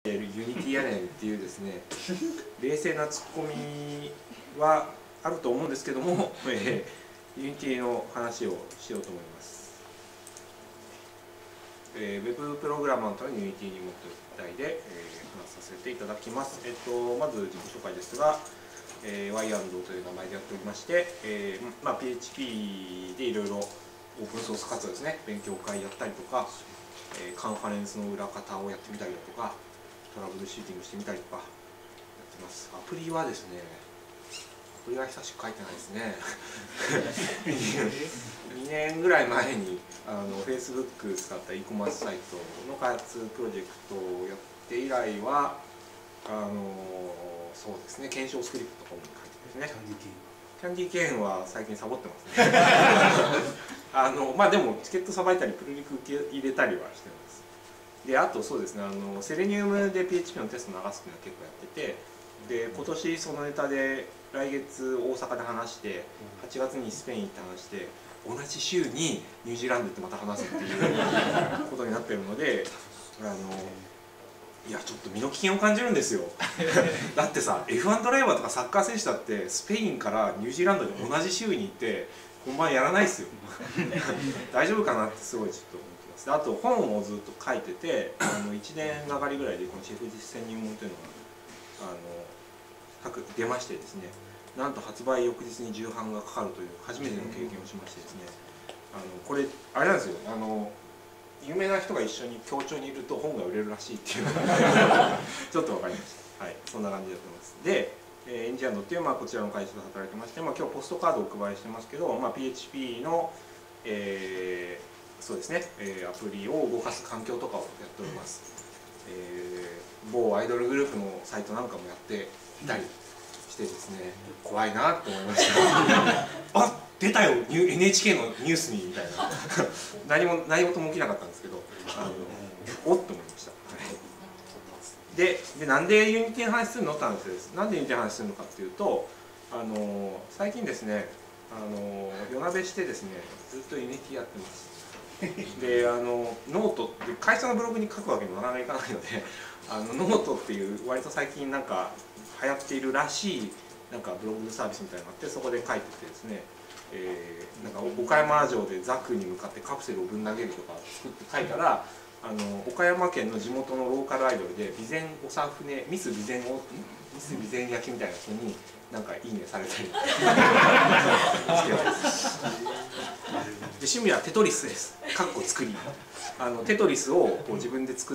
ユニティやねんっていうですね、冷静なツッコミはあると思うんですけども、ユニティの話をしようと思います。ウェブプログラマーのためにユニティにもっと題で、話させていただきます。まず自己紹介ですが、ワイアンドという名前でやっておりまして、PHP でいろいろオープンソース活動ですね、勉強会やったりとか、カンファレンスの裏方をやってみたりだとか、トラブルシューティングしてみたりとかやってます。アプリはですね、アプリは久しく書いてないですね。2年ぐらい前にFacebook 使った e コマースサイトの開発プロジェクトをやって以来はそうですね、検証スクリプトとかも書いてですね。キャンディーケーンは最近サボってますね。でもチケットさばいたりプルリク受け入れたりはしてます。で、あとそうですね、セレニウムで PHP のテスト流すっていうのは結構やってて、で今年そのネタで来月大阪で話して、8月にスペイン行って話して、同じ週にニュージーランドってまた話すっていうことになってるので、いやちょっと身の危険を感じるんですよ。だってさ、F1 ドライバーとかサッカー選手だってスペインからニュージーランドに同じ週に行って本番やらないですよ。大丈夫かなってすごいちょっと思ってます。あと本をずっと書いてて、1年がかりぐらいでこのシェフ実践入門というのが出ましてですね、なんと発売翌日に重版がかかるという初めての経験をしましてですね、これあれなんですよ、有名な人が一緒に協調にいると本が売れるらしいっていうのがちょっと分かりました。はい、そんな感じでやってます。で、エンジニアドっていうこちらの会社で働いてまして、今日ポストカードをお配りしてますけど、PHP の、そうですね、アプリを動かす環境とかをやっております。某アイドルグループのサイトなんかもやっていたりしてですね、怖いなと思いました。あ、出たよ NHK のニュースにみたいな何事も起きなかったんですけど、おっと思いました。でなんでユニティの話するのって話です。なんでユニティの話するのかっていうと、最近ですね、夜なべしてですね、ずっとユニティやってます。でノートって会社のブログに書くわけにもなかなかいかないので、ノートっていう割と最近なんか流行っているらしいなんかブログサービスみたいなのがあって、そこで書いててですね、なんか岡山城でザクに向かってカプセルをぶん投げるとか作って書いたら、岡山県の地元のローカルアイドルで備前長船ミス備前焼きみたいな人になんかいいねされたりしてます。で趣味はテトリスです。かっこ作り。テトリスをこう自分で作って、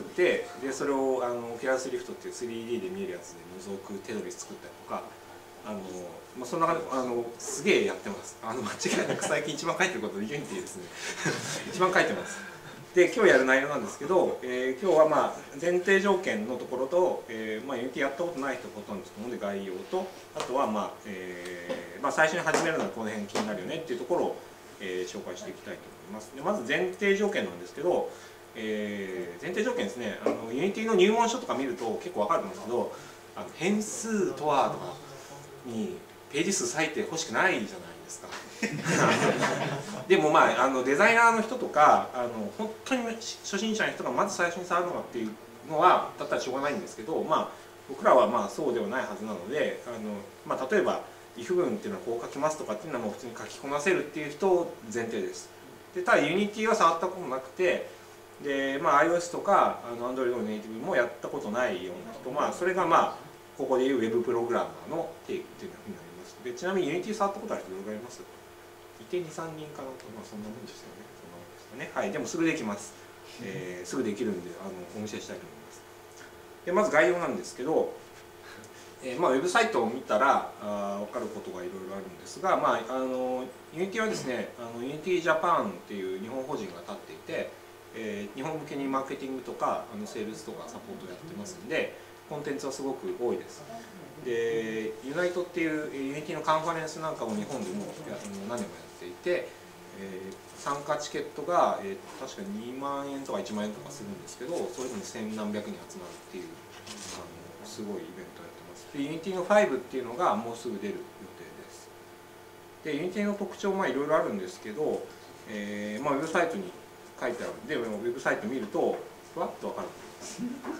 でそれをオキュラスリフトっていう 3D で見えるやつで覗くテトリス作ったりとか、そんなすげえやってます。間違いなく最近一番書いてることはユニティですね。一番書いてます。で今日やる内容なんですけど、今日は前提条件のところと、ユニティやったことない人ほとんどですので概要と、あとは最初に始めるのはこの辺気になるよねっていうところを、紹介していきたいと思います。でまず前提条件なんですけど、前提条件ですね、ユニティの入門書とか見ると結構わかると思うんですけど、変数とはとかにページ数割いて欲しくないじゃないですか。でもデザイナーの人とか本当に初心者の人がまず最初に触るのかっていうのはだったらしょうがないんですけど、僕らはそうではないはずなので、例えばif 文っていうのはこう書きますとかっていうのはもう普通に書きこなせるっていう人前提です。でただユニティは触ったことなくて、でiOS とかAndroid のネイティブもやったことないような人、それがここでいうウェブプログラマーの定義っていうのになります。でちなみにユニティ触ったことある人どれぐらいいます？いて2、3人かなと、そんなもんですよね。そんなもんですよね。はい、でもすぐできます。すぐできるんでお見せしたいと思います。でまず概要なんですけど、ウェブサイトを見たら分かることがいろいろあるんですが、ユニティはですね、ユニティジャパンっていう日本法人が立っていて、日本向けにマーケティングとかセールスとかサポートやってますんで、コンテンツはすごく多いです。でユナイトっていうユニティのカンファレンスなんかも日本でも何年もやっていて、参加チケットが、確か2万円とか1万円とかするんですけど、それでも千何百人集まるっていうすごいイベントをやってます。でユニティの5っていうのがもうすぐ出る予定です。でユニティの特徴いろいろあるんですけど、ウェブサイトに書いてあるんで、ウェブサイト見るとふわっと分かると思います。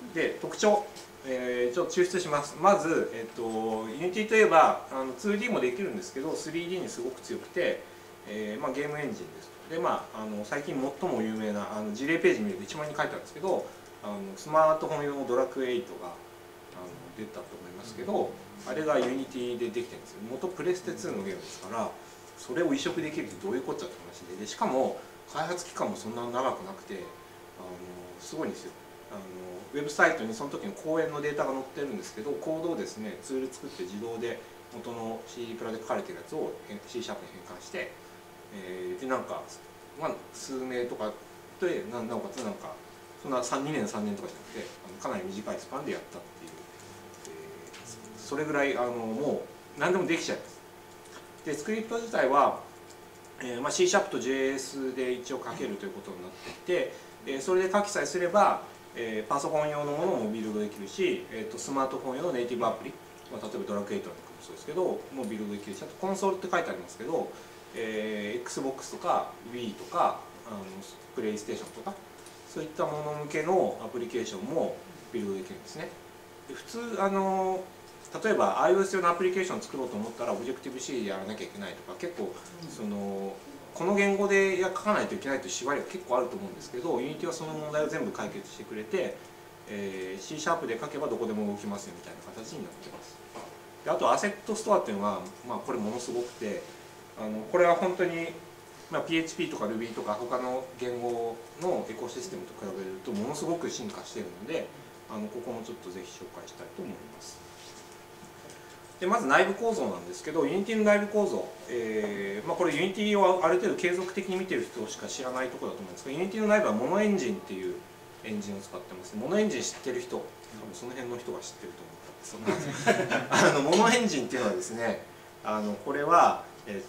で特徴、ちょっと抽出します。まず、Unity といえば2D もできるんですけど 3D にすごく強くて、ゲームエンジンです。で最近最も有名な事例ページ見ると一番に書いてあるんですけどスマートフォン用のドラクエ8が出たと思いますけど、あれが Unity でできてるんですよ。元プレステ2のゲームですからそれを移植できるってどういうこっちゃって話で、しかも開発期間もそんな長くなくてすごいんですよ。ウェブサイトにその時の講演のデータが載ってるんですけど、コードをですねツール作って自動で元の C プラで書かれてるやつを C シャープに変換して、で数名とかでなおかつそんな2年3年とかじゃなくてかなり短いスパンでやったっていう、それぐらいもう何でもできちゃいます。でスクリプト自体は、C シャープと JS で一応書けるということになっていて、それで書きさえすればパソコン用のものもビルドできるし、スマートフォン用のネイティブアプリ、例えばドラクエ8とかもそうですけどもうビルドできるし、あとコンソールって書いてありますけど、XBOX とか Wii とかプレイステーションとかそういったもの向けのアプリケーションもビルドできるんですね。で普通例えば iOS 用のアプリケーションを作ろうと思ったら Objective-C でやらなきゃいけないとか結構この言語で書かないといけないという縛りが結構あると思うんですけど Unity はその問題を全部解決してくれて、C シャープで書けばどこでも動きますよみたいな形になってます。であとアセットストアっていうのは、これものすごくてこれは本当に、PHP とか Ruby とか他の言語のエコシステムと比べるとものすごく進化しているのでここもちょっとぜひ紹介したいと思います。でまず内部構造なんですけど Unity の内部構造、これ Unity をある程度継続的に見てる人しか知らないところだと思うんですけど Unity の内部はモノエンジンっていうエンジンを使ってます。モノエンジン知ってる人多分その辺の人が知ってると思ったんですモノエンジンっていうのはですねこれは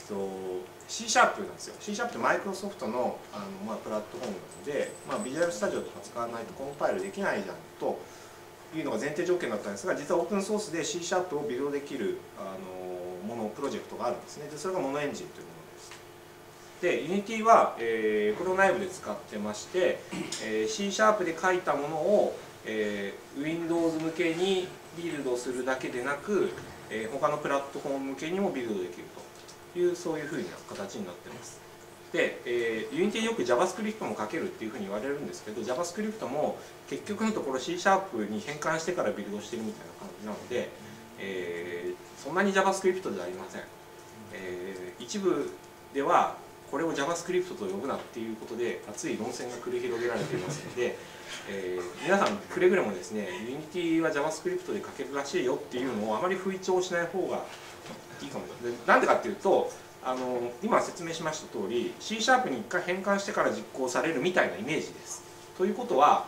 C シャープなんですよ。C シャープってマイクロソフトのプラットフォームなので、ビジュアルスタジオとか使わないとコンパイルできないじゃんというのが前提条件だったんですが、実はオープンソースで C シャープをビルドできるプロジェクトがあるんですね。でそれがモノエンジンというものです。で Unity は、これを内部で使ってまして、C シャープで書いたものを、Windows 向けにビルドするだけでなく、他のプラットフォーム向けにもビルドできるというそういうふうな形になってます。で、Unity でよく JavaScript も書けるっていうふうに言われるんですけど JavaScript も結局のところ C シャープに変換してからビルドしてるみたいな感じなので、そんなに JavaScript じゃありません。一部ではこれを JavaScript と呼ぶなっていうことで熱い論戦が繰り広げられていますので、皆さんくれぐれもですね Unity は JavaScript で書けるらしいよっていうのをあまり吹聴しない方がいいかもしれない。なんでかっていうと今説明しました通り C シャープに1回変換してから実行されるみたいなイメージです。ということは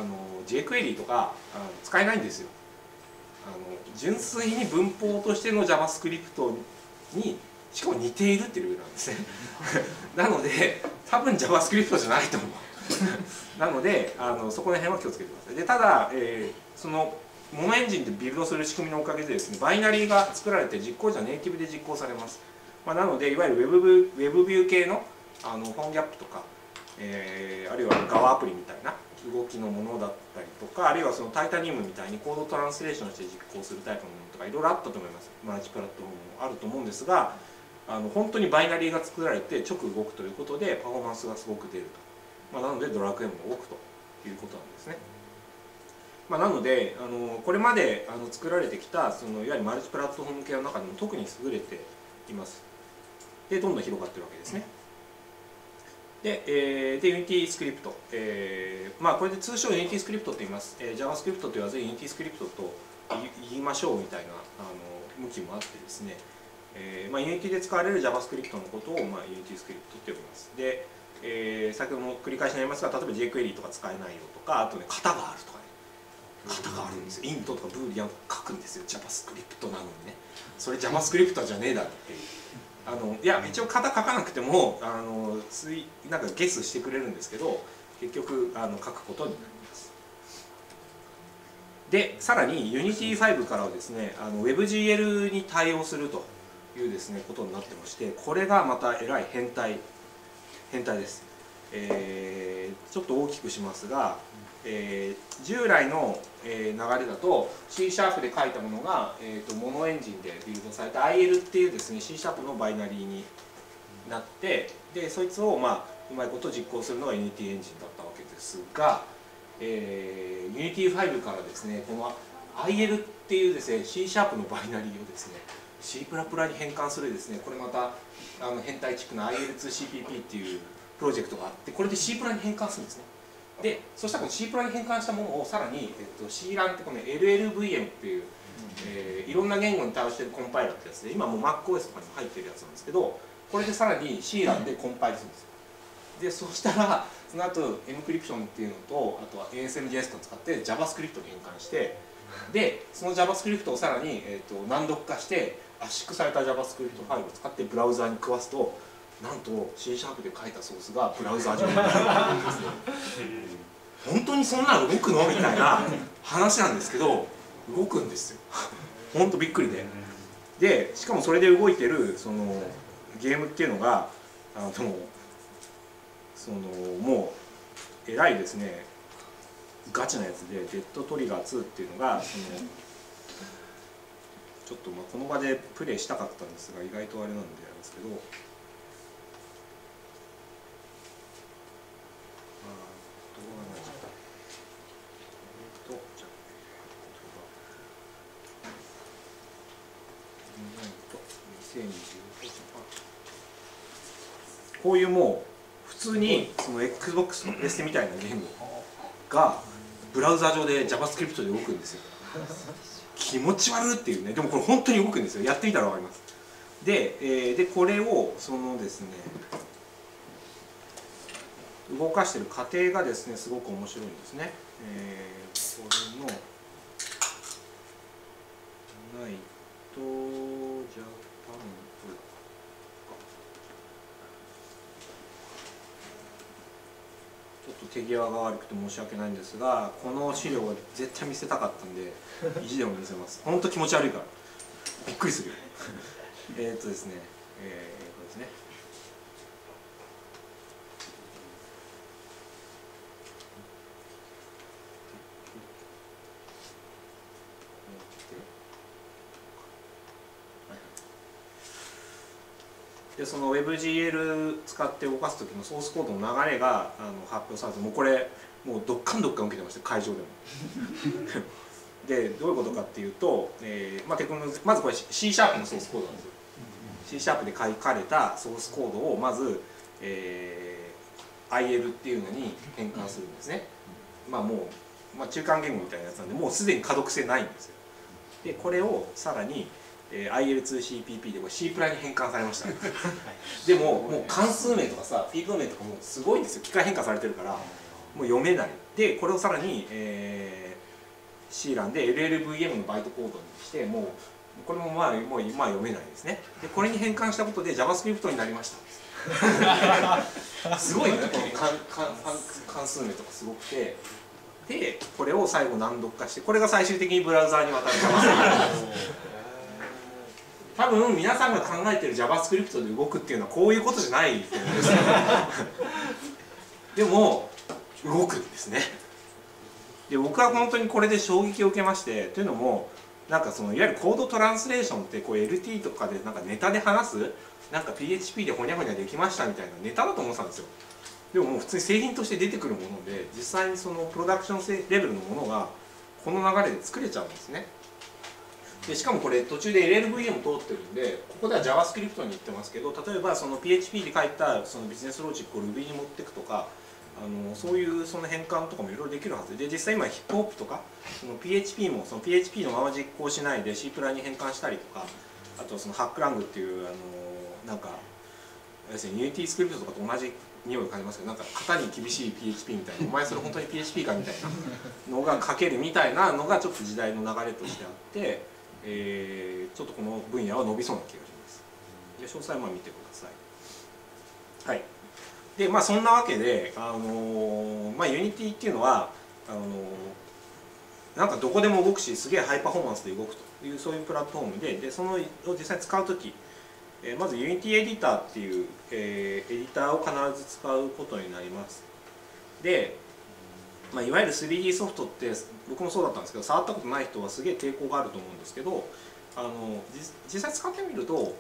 jQuery とか使えないんですよ。純粋に文法としての JavaScript にしかも似ているっていうレベルなんですねなので多分 JavaScript じゃないと思うなのでそこら辺は気をつけてください。でただ、そのモノエンジンでビルドする仕組みのおかげでですねバイナリーが作られて実行時はネイティブで実行されます。なのでいわゆるウェブビュー系のフォンギャップとか、あるいはGoアプリみたいな動きのものだったりとかあるいはそのタイタニウムみたいにコードトランスレーションして実行するタイプのものとかいろいろあったと思います。マルチプラットフォームもあると思うんですが本当にバイナリーが作られて直動くということでパフォーマンスがすごく出ると、なのでドラクエも多くということなんですね。なのでこれまで作られてきたいわゆるマルチプラットフォーム系の中でも特に優れています。でどんどん広がってるわけですね。で、Unity スクリプト、これで通称 Unity スクリプトと言います。JavaScript と言わず Unity スクリプトと言いましょうみたいな向きもあってですね、Unity で使われる JavaScript のことを、Unity スクリプトと呼びます。で、先ほども繰り返しになりますが、例えば jQuery とか使えないよとか、あとね、型があるとかね、型があるんですよ。イントとかブーリアン書くんですよ、JavaScript なのにね。それ JavaScript じゃねえだろっていう。いや一応型書かなくてもなんかゲスしてくれるんですけど結局書くことになります。でさらに Unity5 からはですねWebGL に対応するというですねことになってましてこれがまたえらい変態です。 ちょっと大きくしますが、従来の、流れだと C シャープで書いたものが、モノエンジンでビルドされた IL っていうですね C シャープのバイナリーになって、でそいつをうまいこと実行するのが Unity エンジンだったわけですが、Unity 5からですねこの IL っていうですね C シャープのバイナリーをですね C++ に変換するですね、これまた変態チックな IL2CPP っていうプロジェクトがあって、これで C プラに変換するんですね。でそしたらこの C プラに変換したものをさらに、C ランってこの LLVM っていう、いろんな言語に対応しているコンパイラーってやつで、今もう MacOS とかにも入ってるやつなんですけど、これでさらに C ランでコンパイルするんですよ。でそうしたらその後 Encryption っていうのと、あとは ASMJS を使って JavaScript に変換して、でその JavaScript をさらに、難読化して圧縮された JavaScript ファイルを使ってブラウザーに食わすと、なんと C シャープで書いたソースがブラウザー上になるんですね。本当にそんなの動くのみたいな話なんですけど、動くんですよ。本当びっくりで。でしかもそれで動いてるそのゲームっていうのがもうえらいですねガチなやつで、デッドトリガー2っていうのがちょっとこの場でプレイしたかったんですが、意外とあれなんであれですけど、こういうもう普通にその Xbox のプレステみたいなゲームがブラウザ上で JavaScript で動くんですよ。気持ち悪いっていうね。でもこれ本当に動くんですよ。やってみたら分かります。でこれをそのですね動かしている過程がですねすごく面白いんですね。これのナイトジャパンちょっと手際が悪くて申し訳ないんですが、この資料は絶対見せたかったんで意地でも見せます。本当気持ち悪いからびっくりするよ。ですね、これですね。でその WebGL 使って動かす時のソースコードの流れが発表されて、もうこれもうどっかん受けてました、会場でも。でどういうことかっていうと、まずこれ C シャープのソースコードなんですよ。C シャープで書かれたソースコードをまず、IL っていうのに変換するんですね。もう、中間言語みたいなやつなんで、もうすでに可読性ないんですよ。でこれをさらにIL2CPP でこれ C プラに変換されました。でももう関数名とかさ P 文名とかもうすごいんですよ。機械変換されてるからもう読めない。でこれをさらに、C ランで LLVM のバイトコードにして、もうこれももう今読めないですね。でこれに変換したことで JavaScript になりました。すごいね、この関数名とかすごくて。でこれを最後難読化して、これが最終的にブラウザーに渡る JavaScript。多分皆さんが考えてる JavaScript で動くっていうのはこういうことじゃないと思うんですよ。でも動くんですね。で僕は本当にこれで衝撃を受けまして、というのもなんかそのいわゆるコードトランスレーションってこう LT とかでなんかネタで話す、なんか PHP でほにゃほにゃできましたみたいなネタだと思ってたんですよ。でももう普通に製品として出てくるもので、実際にそのプロダクションレベルのものがこの流れで作れちゃうんですね。でしかもこれ途中で LLVM 通ってるんで、ここでは JavaScript に言ってますけど、例えばその PHP で書いたそのビジネスロジックを Ruby に持っていくとか、そういうその変換とかもいろいろできるはずで、実際今ヒップホップとかその PHP もその PHP のまま実行しないで C プラに変換したりとか、あとそのハックラングっていうなんか要するに Unity スクリプトとかと同じ匂いを感じますけど、なんか型に厳しい PHP みたいな、お前それ本当に PHP かみたいなのが書けるみたいなのがちょっと時代の流れとしてあって、ちょっとこの分野は伸びそうな気がします。で詳細見てください。はい。でそんなわけでUnity っていうのはなんかどこでも動くし、すげえハイパフォーマンスで動くというそういうプラットフォームで、そのを実際に使うときまず Unity エディターっていう、エディターを必ず使うことになります。で、いわゆる 3D ソフトって僕もそうだったんですけど、触ったことない人はすげえ抵抗があると思うんですけど、実際使ってみると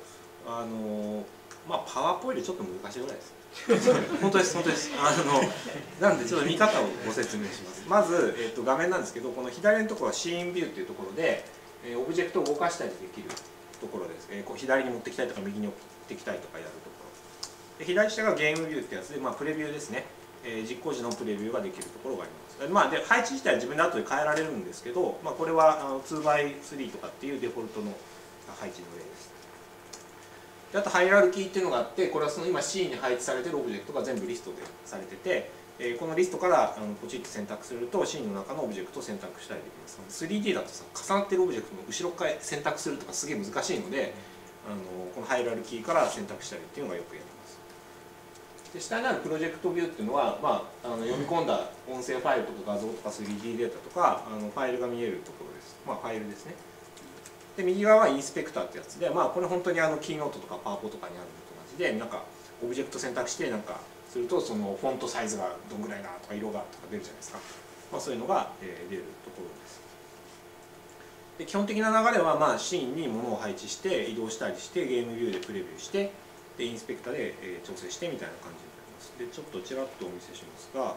パワーポよりちょっと難しいぐらいです。本当です本当です。なんでちょっと見方をご説明します。まず、画面なんですけど、この左のところはシーンビューっていうところで、オブジェクトを動かしたりできるところです。こう左に持ってきたいとか右に持ってきたいとかやるところで、左下がゲームビューってやつで、プレビューですね。実行時のプレビューができるところがあります。で配置自体は自分で後で変えられるんですけど、これは2x3 とかっていうデフォルトの配置の例です。であとハイラルキーっていうのがあって、これはその今シーンに配置されてるオブジェクトが全部リストでされてて、このリストからポチッと選択するとシーンの中のオブジェクトを選択したりできます。3D だとさ、重なってるオブジェクトの後ろから選択するとかすげえ難しいので、このハイラルキーから選択したりっていうのがよくやります。で下にあるプロジェクトビューっていうのは、読み込んだ音声ファイルとか画像とか 3D データとかファイルが見えるところです。ファイルですね。で右側はインスペクターってやつで、これ本当にキーノートとかパワポとかにあるのと同じで、なんかオブジェクト選択してなんかすると、そのフォントサイズがどんぐらいだとか色がとか出るじゃないですか。そういうのが出るところです。で基本的な流れはシーンに物を配置して移動したりして、ゲームビューでプレビューして、でインスペクターで調整してみたいな感じになります。でちょっとちらっとお見せしますが、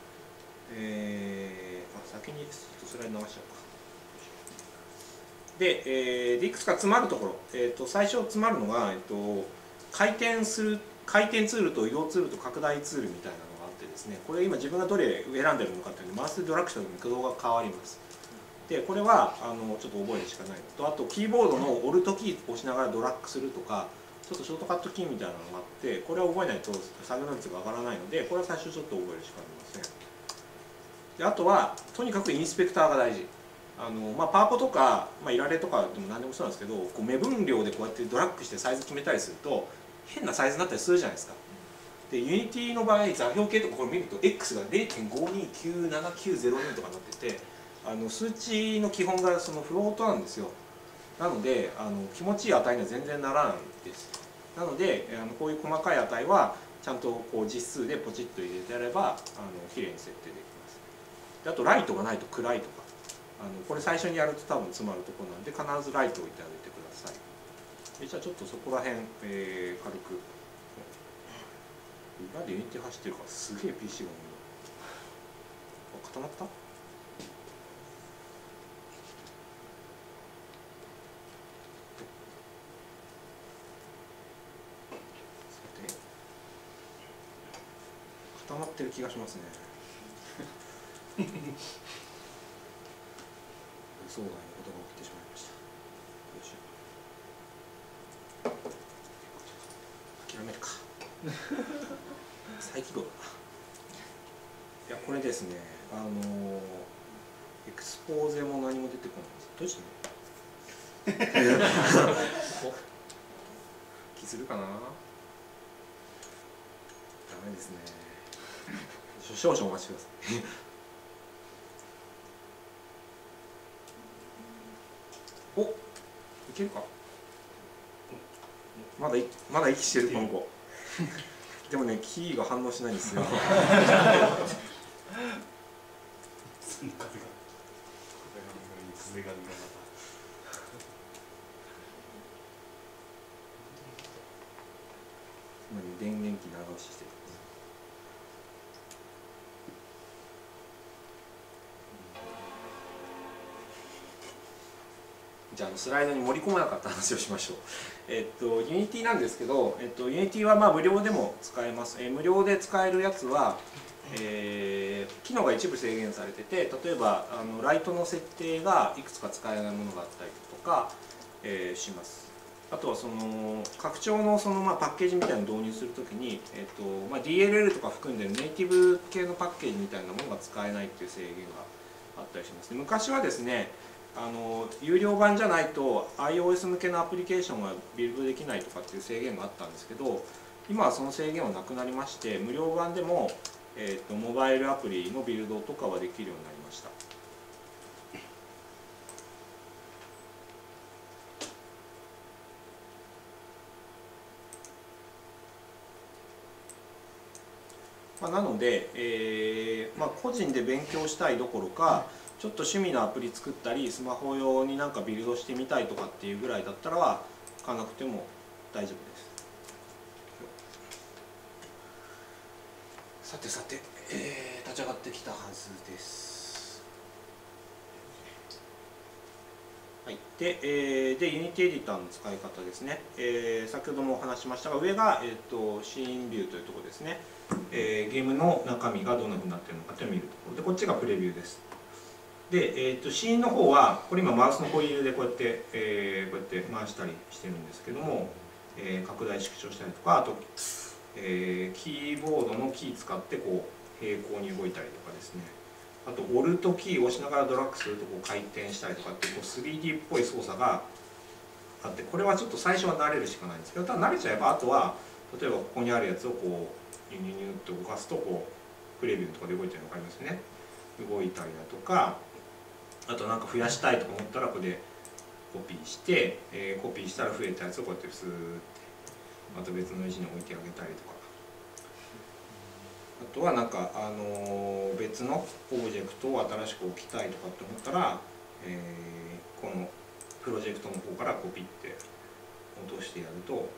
先にスライド流しちゃおうか。で、いくつか詰まるところ、最初詰まるのが、回転ツールと移動ツールと拡大ツールみたいなのがあってですね、これ今自分がどれ選んでるのかというのでマウスでドラッグした時に駆動が変わります。でこれはちょっと覚えるしかないのと、あとキーボードのオルトキーを押しながらドラッグするとか、ちょっとショートカットキーみたいなのがあって、これは覚えないと作業能力が上がらないので、これは最初ちょっと覚えるしかありません。であとはとにかくインスペクターが大事。パワポとか、いられとかでも何でもそうなんですけど、こう目分量でこうやってドラッグしてサイズ決めたりすると変なサイズになったりするじゃないですか。で Unity の場合座標系とかこれ見ると X が 0.529790 とかになってて、数値の基本がそのフロートなんですよ。なので気持ちいい値には全然ならないです。なのでこういう細かい値はちゃんとこう実数でポチッと入れてやれば綺麗に設定できます。であとライトがないと暗いとか、これ最初にやると多分詰まるところなんで、必ずライトを置いてあげてください。でじゃあちょっとそこら辺、軽く裏で Unity 走ってるからすげえ PC が重い。固まった？固まってる気がしますね。予想外のことが起きてしまいました。よいしょ。諦めるか。再起動だな。いやこれですね、エクスポーゼも何も出てこないです。どうしてね。気するかな。ダメですね。少々お待ちください。お、いけるか。まだ息してるこの子。でもね、キーが反応しないんですよ。風が電源機長押ししてる。じゃあスライドに盛り込まなかった話をしましょう。Unity なんですけど、Unity は無料でも使えます。無料で使えるやつは、機能が一部制限されてて、例えばライトの設定がいくつか使えないものがあったりとか、します。あとはその拡張のパッケージみたいなのを導入するときに、DLL とか含んでるネイティブ系のパッケージみたいなものが使えないっていう制限があったりします。昔はですね、有料版じゃないと iOS 向けのアプリケーションがビルドできないとかっていう制限があったんですけど、今はその制限はなくなりまして、無料版でも、モバイルアプリのビルドとかはできるようになりました。 なので、個人で勉強したいどころかちょっと趣味のアプリ作ったりスマホ用になんかビルドしてみたいとかっていうぐらいだったらは書かなくても大丈夫です。さてさて、立ち上がってきたはずです。はい、で、Unity エディターの使い方ですね。先ほどもお話ししましたが、上が、シーンビューというところですね。ゲームの中身がどんなふうになっているのかというのを見るところで、こっちがプレビューです。で、シーンの方は、これ今マウスのホイールでこうやって、回したりしてるんですけども、拡大縮小したりとか、あと、キーボードのキー使ってこう平行に動いたりとかですね、あとオルトキーを押しながらドラッグするとこう回転したりとかってこう 3D っぽい操作があって、これはちょっと最初は慣れるしかないんですけど、ただ慣れちゃえばあとは例えばここにあるやつをこうニュニュニュって動かすとこうプレビューとかで動いてるの分かりますよね。動いたりだとか、あとなんか増やしたいとか思ったらここでコピーして、コピーしたら増えたやつをこうやってスーッてまた別の位置に置いてあげたりとか、あとはなんか、別のオブジェクトを新しく置きたいとかって思ったら、このプロジェクトの方からコピって落としてやると、こ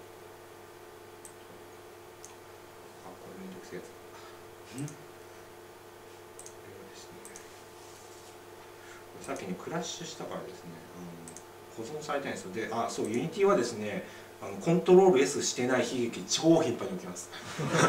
れめんどくせえやつ。これはですね、さっきにクラッシュしたからですね、保存されてないんですよ。で、そう、Unity はですね、コントロール S してない悲劇超頻繁に起きます。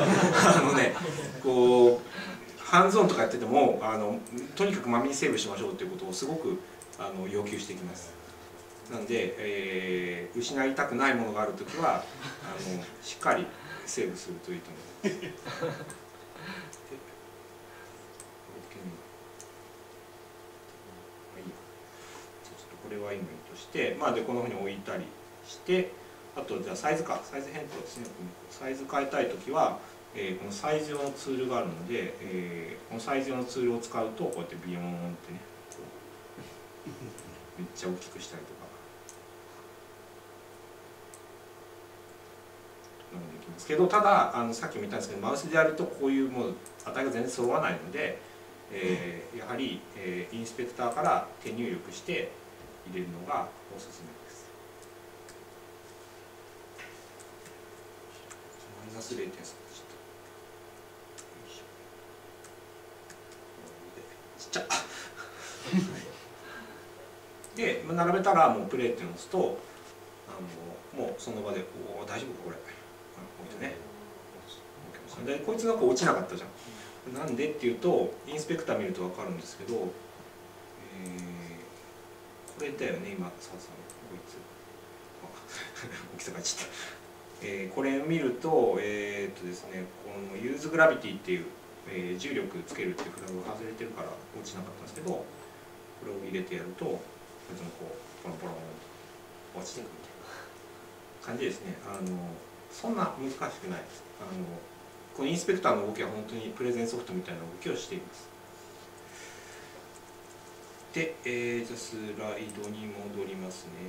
こうハンズオンとかやっててもとにかくまめにセーブしましょうということをすごく要求してきます。なんで、失いたくないものがあるときはしっかりセーブするといいと思います。これは今いいとして、でこんなふうに置いたりして、あとじゃあサイズ変更ですね。サイズ変えたいときは、このサイズ用のツールがあるので、このサイズ用のツールを使うとこうやってビヨーンってね、めっちゃ大きくしたりとかできますけど、たださっきも言ったんですけど、マウスでやるとこういうもう値が全然揃わないので、やはり、インスペクターから手入力して入れるのがおすすめです。マイナス 0.3 ちっちゃで並べたらもうプレイっていうのを押すともうその場で「おお大丈夫かこれ」置いてね。でこいつなんか落ちなかったじゃん。なんでっていうとインスペクター見ると分かるんですけど、これだよね今澤さんこいつ大きさがちっちゃい。これを見るとですね、このユーズグラビティっていう、重力つけるっていうフラグが外れてるから落ちなかったんですけど、これを入れてやるとこいつもこうポロンポロン落ちていくみたいな感じですね。そんな難しくないです。このインスペクターの動きは本当にプレゼンソフトみたいな動きをしています。で、じゃあスライドに戻りますね。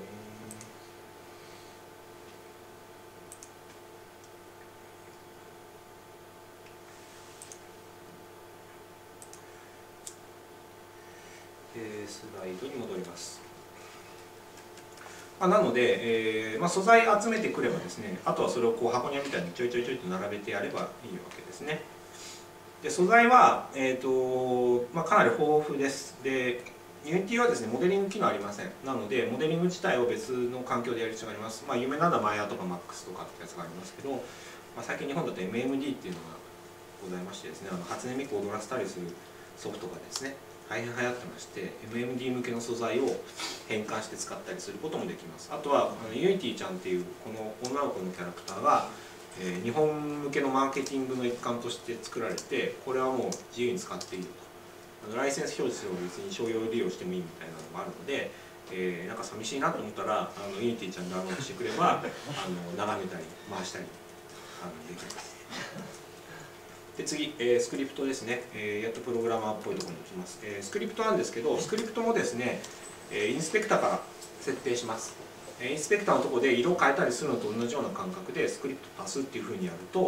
スライドに戻ります。なので、素材集めてくればですね、あとはそれをこう箱庭みたいにちょいちょいちょいと並べてやればいいわけですね。で素材は、かなり豊富です。で Unity はですね、モデリング機能ありません。なので、モデリング自体を別の環境でやる必要があります。有名なのはマイヤーとか MAX とかってやつがありますけど、最近日本だと MMD っていうのがございましてですね、初音ミクを踊らせたりするソフトがですね、大変流行ってまして、MMD 向けの素材を変換して使ったりすることもできます。あとはUnityちゃんっていうこの女の子のキャラクターが、日本向けのマーケティングの一環として作られて、これはもう自由に使っていいよと。ライセンス表示を別に商用利用してもいいみたいなのがあるので、なんか寂しいなと思ったらUnityちゃんダウンロードしてくれば眺めたり回したりできます。で次、スクリプトですね。やっとプログラマーっぽいところに行きます。スクリプトなんですけど、スクリプトもですね、インスペクターから設定します。インスペクターのところで色を変えたりするのと同じような感覚でスクリプト足すっていうふうにやると、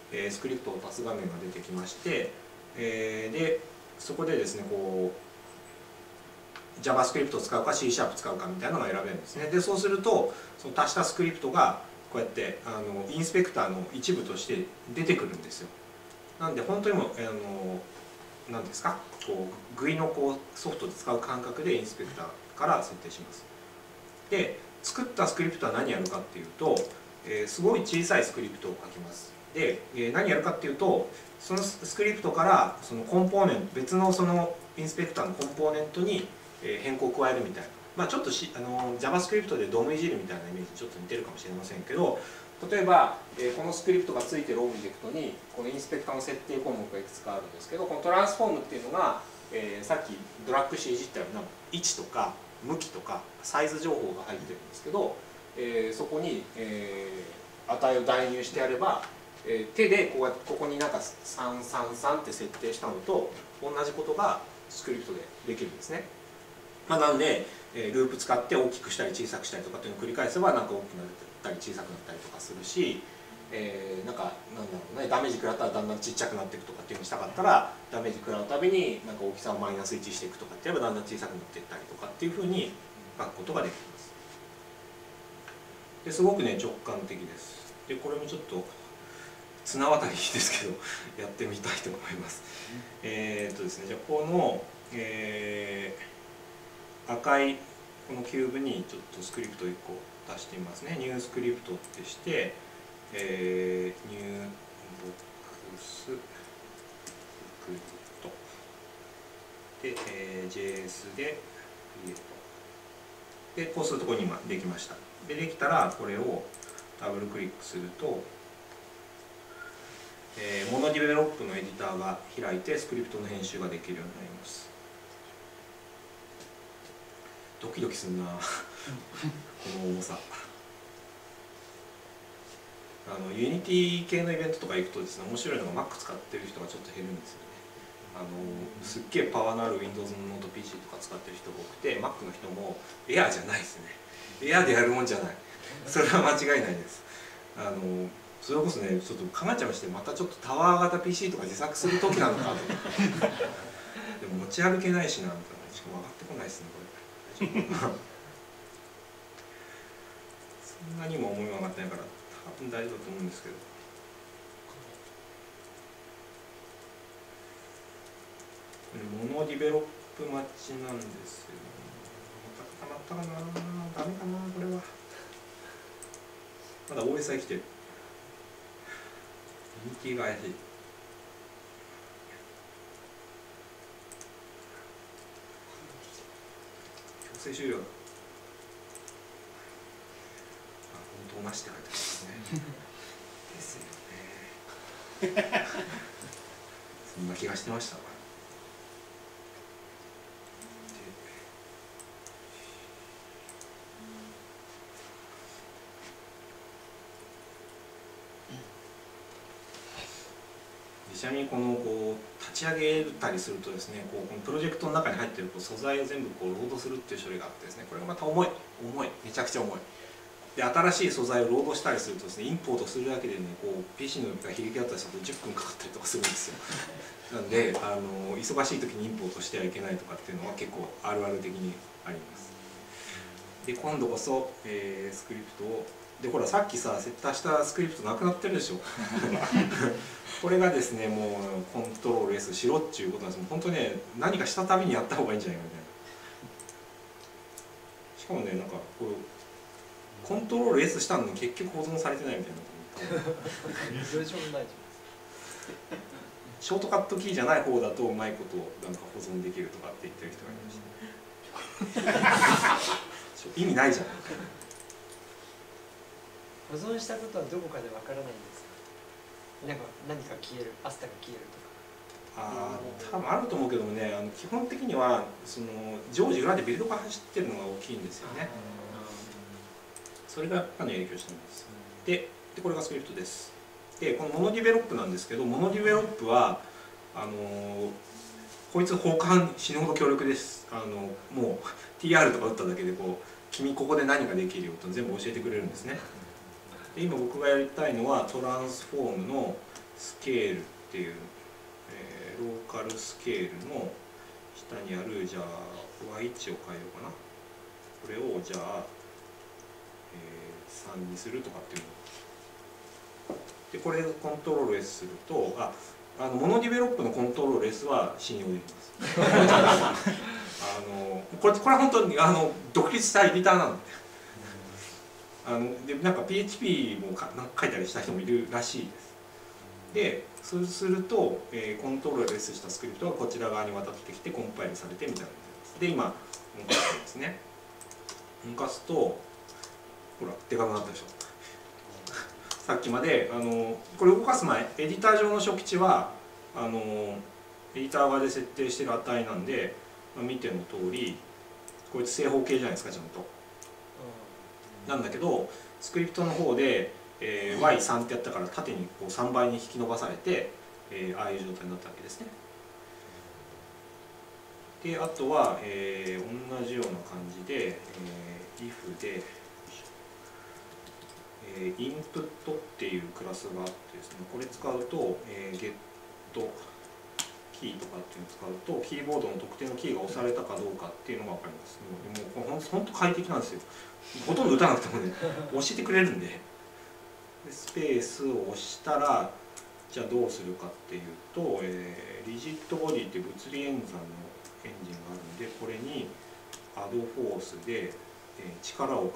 スクリプトを足す画面が出てきまして、でそこでですねこう JavaScript を使うか C# 使うかみたいなのが選べるんですね。でそうするとその足したスクリプトがこうやってインスペクターの一部として出てくるんですよ。なんで本当にも何ですかこう GUI のこうソフトで使う感覚でインスペクターから設定します。で作ったスクリプトは何やるかっていうと、すごい小さいスクリプトを書きます。で、何やるかっていうとそのスクリプトからそのコンポーネント別のそのインスペクターのコンポーネントに変更を加えるみたいな、まあ、ちょっとJavaScript でDOM いじるみたいなイメージちょっと似てるかもしれませんけど、例えば、このスクリプトがついてるオブジェクトにこのインスペクターの設定項目がいくつかあるんですけど、このトランスフォームっていうのが、さっきドラッグしていじったような位置とか向きとかサイズ情報が入ってるんですけど、そこに、値を代入してやれば、手でこうやってここになんか333って設定したのと同じことがスクリプトでできるんですね。まあ、なので、ループ使って大きくしたり小さくしたりとかっていうのを繰り返せばなんか大きくなったり小さくなったりとかするし、なんだろうね、ダメージ食らったらだんだんちっちゃくなっていくとかっていうのをしたかったらダメージ食らうたびになんか大きさをマイナス1していくとかってやればだんだん小さくなっていったりとかっていうふうに書くことができます。ですごくね直感的です。でこれもちょっと綱渡りですけどやってみたいと思います。ですね、じゃあこの、赤いこのキューブにちょっとスクリプト1個出してみますね。ニュースクリプトってして、ニューボックススクリプトで、JS でクリエイトでこうするところに今できました。できたらこれをダブルクリックすると、モノディベロップのエディターが開いてスクリプトの編集ができるようになります。ドキドキするなこの重さ。ユニティ系のイベントとか行くとですね、面白いのが Mac 使ってる人がちょっと減るんですよね。すっげえパワーのある Windows のノート PC とか使ってる人が多くて、Mac の人もエアーじゃないですね。エアーでやるもんじゃない。それは間違いないです。それこそねちょっと考えちゃいまして、またちょっとタワー型 PC とか自作する時なのかと思ってでも持ち歩けないしなみたいな、しかも上がってこないですねこれ。大丈夫かなそんなにも重いの上がってないから多分大丈夫だと思うんですけど、モノディベロップ待ちなんですよ。また固まったかな、ダメかなこれは。まだ OS は生きてる。人気が怪しい。強制終了だ。本当なしって書いてありますね。ですよね。そんな気がしてました。ちなみにこう立ち上げたりするとですね、このプロジェクトの中に入っている素材を全部ロードするっていう処理があってですね、これがまた重い、めちゃくちゃ重い。で新しい素材をロードしたりするとですね、インポートするだけでねPC のが悲劇だったりすると10分かかったりとかするんですよ。なんで忙しい時にインポートしてはいけないとかっていうのは結構あるある的にあります。で今度こそ、スクリプトをでほらさっきさセッターしたスクリプトなくなってるでしょこれがですねもうコントロール S しろっていうことなんです。本当ね何かしたたびにやった方がいいんじゃないかみたいな。しかもねなんかこうコントロール S したのに結局保存されてないみたいなショートカットキーじゃない方だとうまいことなんか保存できるとかって言ってる人がいました意味ないじゃん保存したことはどこかでわからないんですか。なんか何か消える、アスタが消えるとか。 多分あると思うけどもね、基本的にはその常時裏でビルドが走ってるのが大きいんですよね。それがかなり影響してます。でこれがスクリプトです。でこのモノディベロップなんですけど、モノディベロップはこいつ交換死ぬほど強力です。もう TR とか打っただけで君ここで何ができるよと全部教えてくれるんですね。で今僕がやりたいのはトランスフォームのスケールっていう、ローカルスケールの下にあるじゃあ y 値を変えようかな。これをじゃあ、3にするとかっていうので、これコントロール S するとモノディベロップのコントロール S は信用できますこれは本当に独立したエディターなので、なんか PHP も書いたりした人もいるらしいです。でそうすると、コントロール S したスクリプトがこちら側に渡ってきてコンパイルされてみたいな感じです。で今動かすんですね。動かすとほらでかくなったでしょ。さっきまでこれ動かす前エディター上の初期値はエディター側で設定してる値なんで、見ての通りこいつ正方形じゃないですかちゃんと。なんだけどスクリプトの方で、y3 ってやったから縦にこう3倍に引き伸ばされて、ああいう状態になったわけですね。であとは、同じような感じで、if で、インプットっていうクラスがあってですね、これ使うと、get キーとかっていうのを使うとキーボードの特定のキーが押されたかどうかっていうのが分かります。もうほんと快適なんですよ。ほとんど打たなくてもね教えてくれるんで。スペースを押したらじゃあどうするかっていうと、リジットボディっていう物理演算のエンジンがあるんで、これにアドフォースで、力を加えます。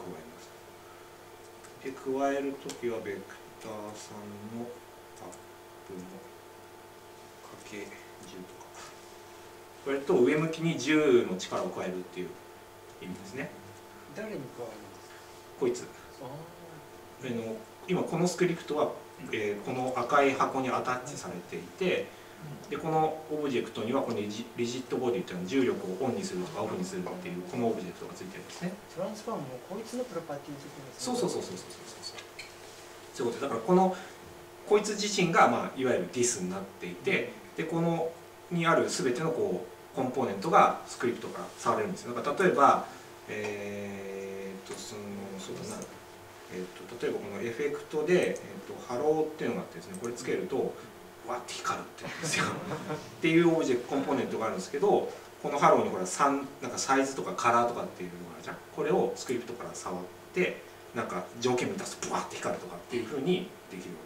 で加えるときはベクター3のアップのかけ10とか、これと上向きに10の力を加えるっていう意味ですね。 誰に加えるんですか？ こいつ。今このスクリプトは、この赤い箱にアタッチされていて、でこのオブジェクトにはこのリジットボディというのは重力をオンにするとかオフにするっていうこのオブジェクトがついてるんですね。 トランスファームもこいつのプロパティ的にそうそういうことだからこいつ自身が、いわゆるディスになっていて、でこのにある全てのコンポーネントがスクリプトから触れるんですよ。だから例えばそうだな例えばこのエフェクトで、ハローっていうのがあってですね、これつけるとわって光るって言うんですよっていうオブジェクトコンポーネントがあるんですけど、このハローにほらなんかサイズとかカラーとかっていうのがあるじゃん。これをスクリプトから触ってなんか条件満たすとブワって光るとかっていうふうにできるわ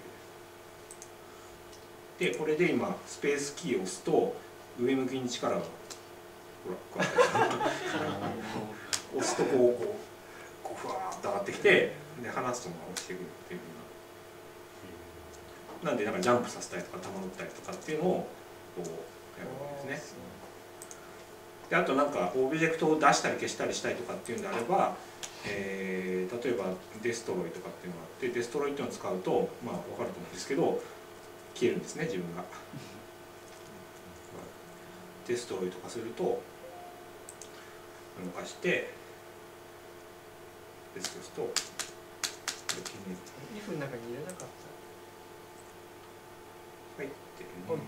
けです。でこれで今スペースキーを押すと上向きに力がほらこうやって押すとこうふわーっと上がってきて、で離すと落ちてくるっていうふうな。なんでなんかジャンプさせたりとか球打ったりとかっていうのをこうやるわけですね。であとなんかオブジェクトを出したり消したりしたいとかっていうんであれば、例えばデストロイとかっていうのがあって、デストロイっていうのを使うと分かると思うんですけど消えるんですね、自分が。デストロイとかすると動かしてデストと if の中に入れなかった。 入ってるね。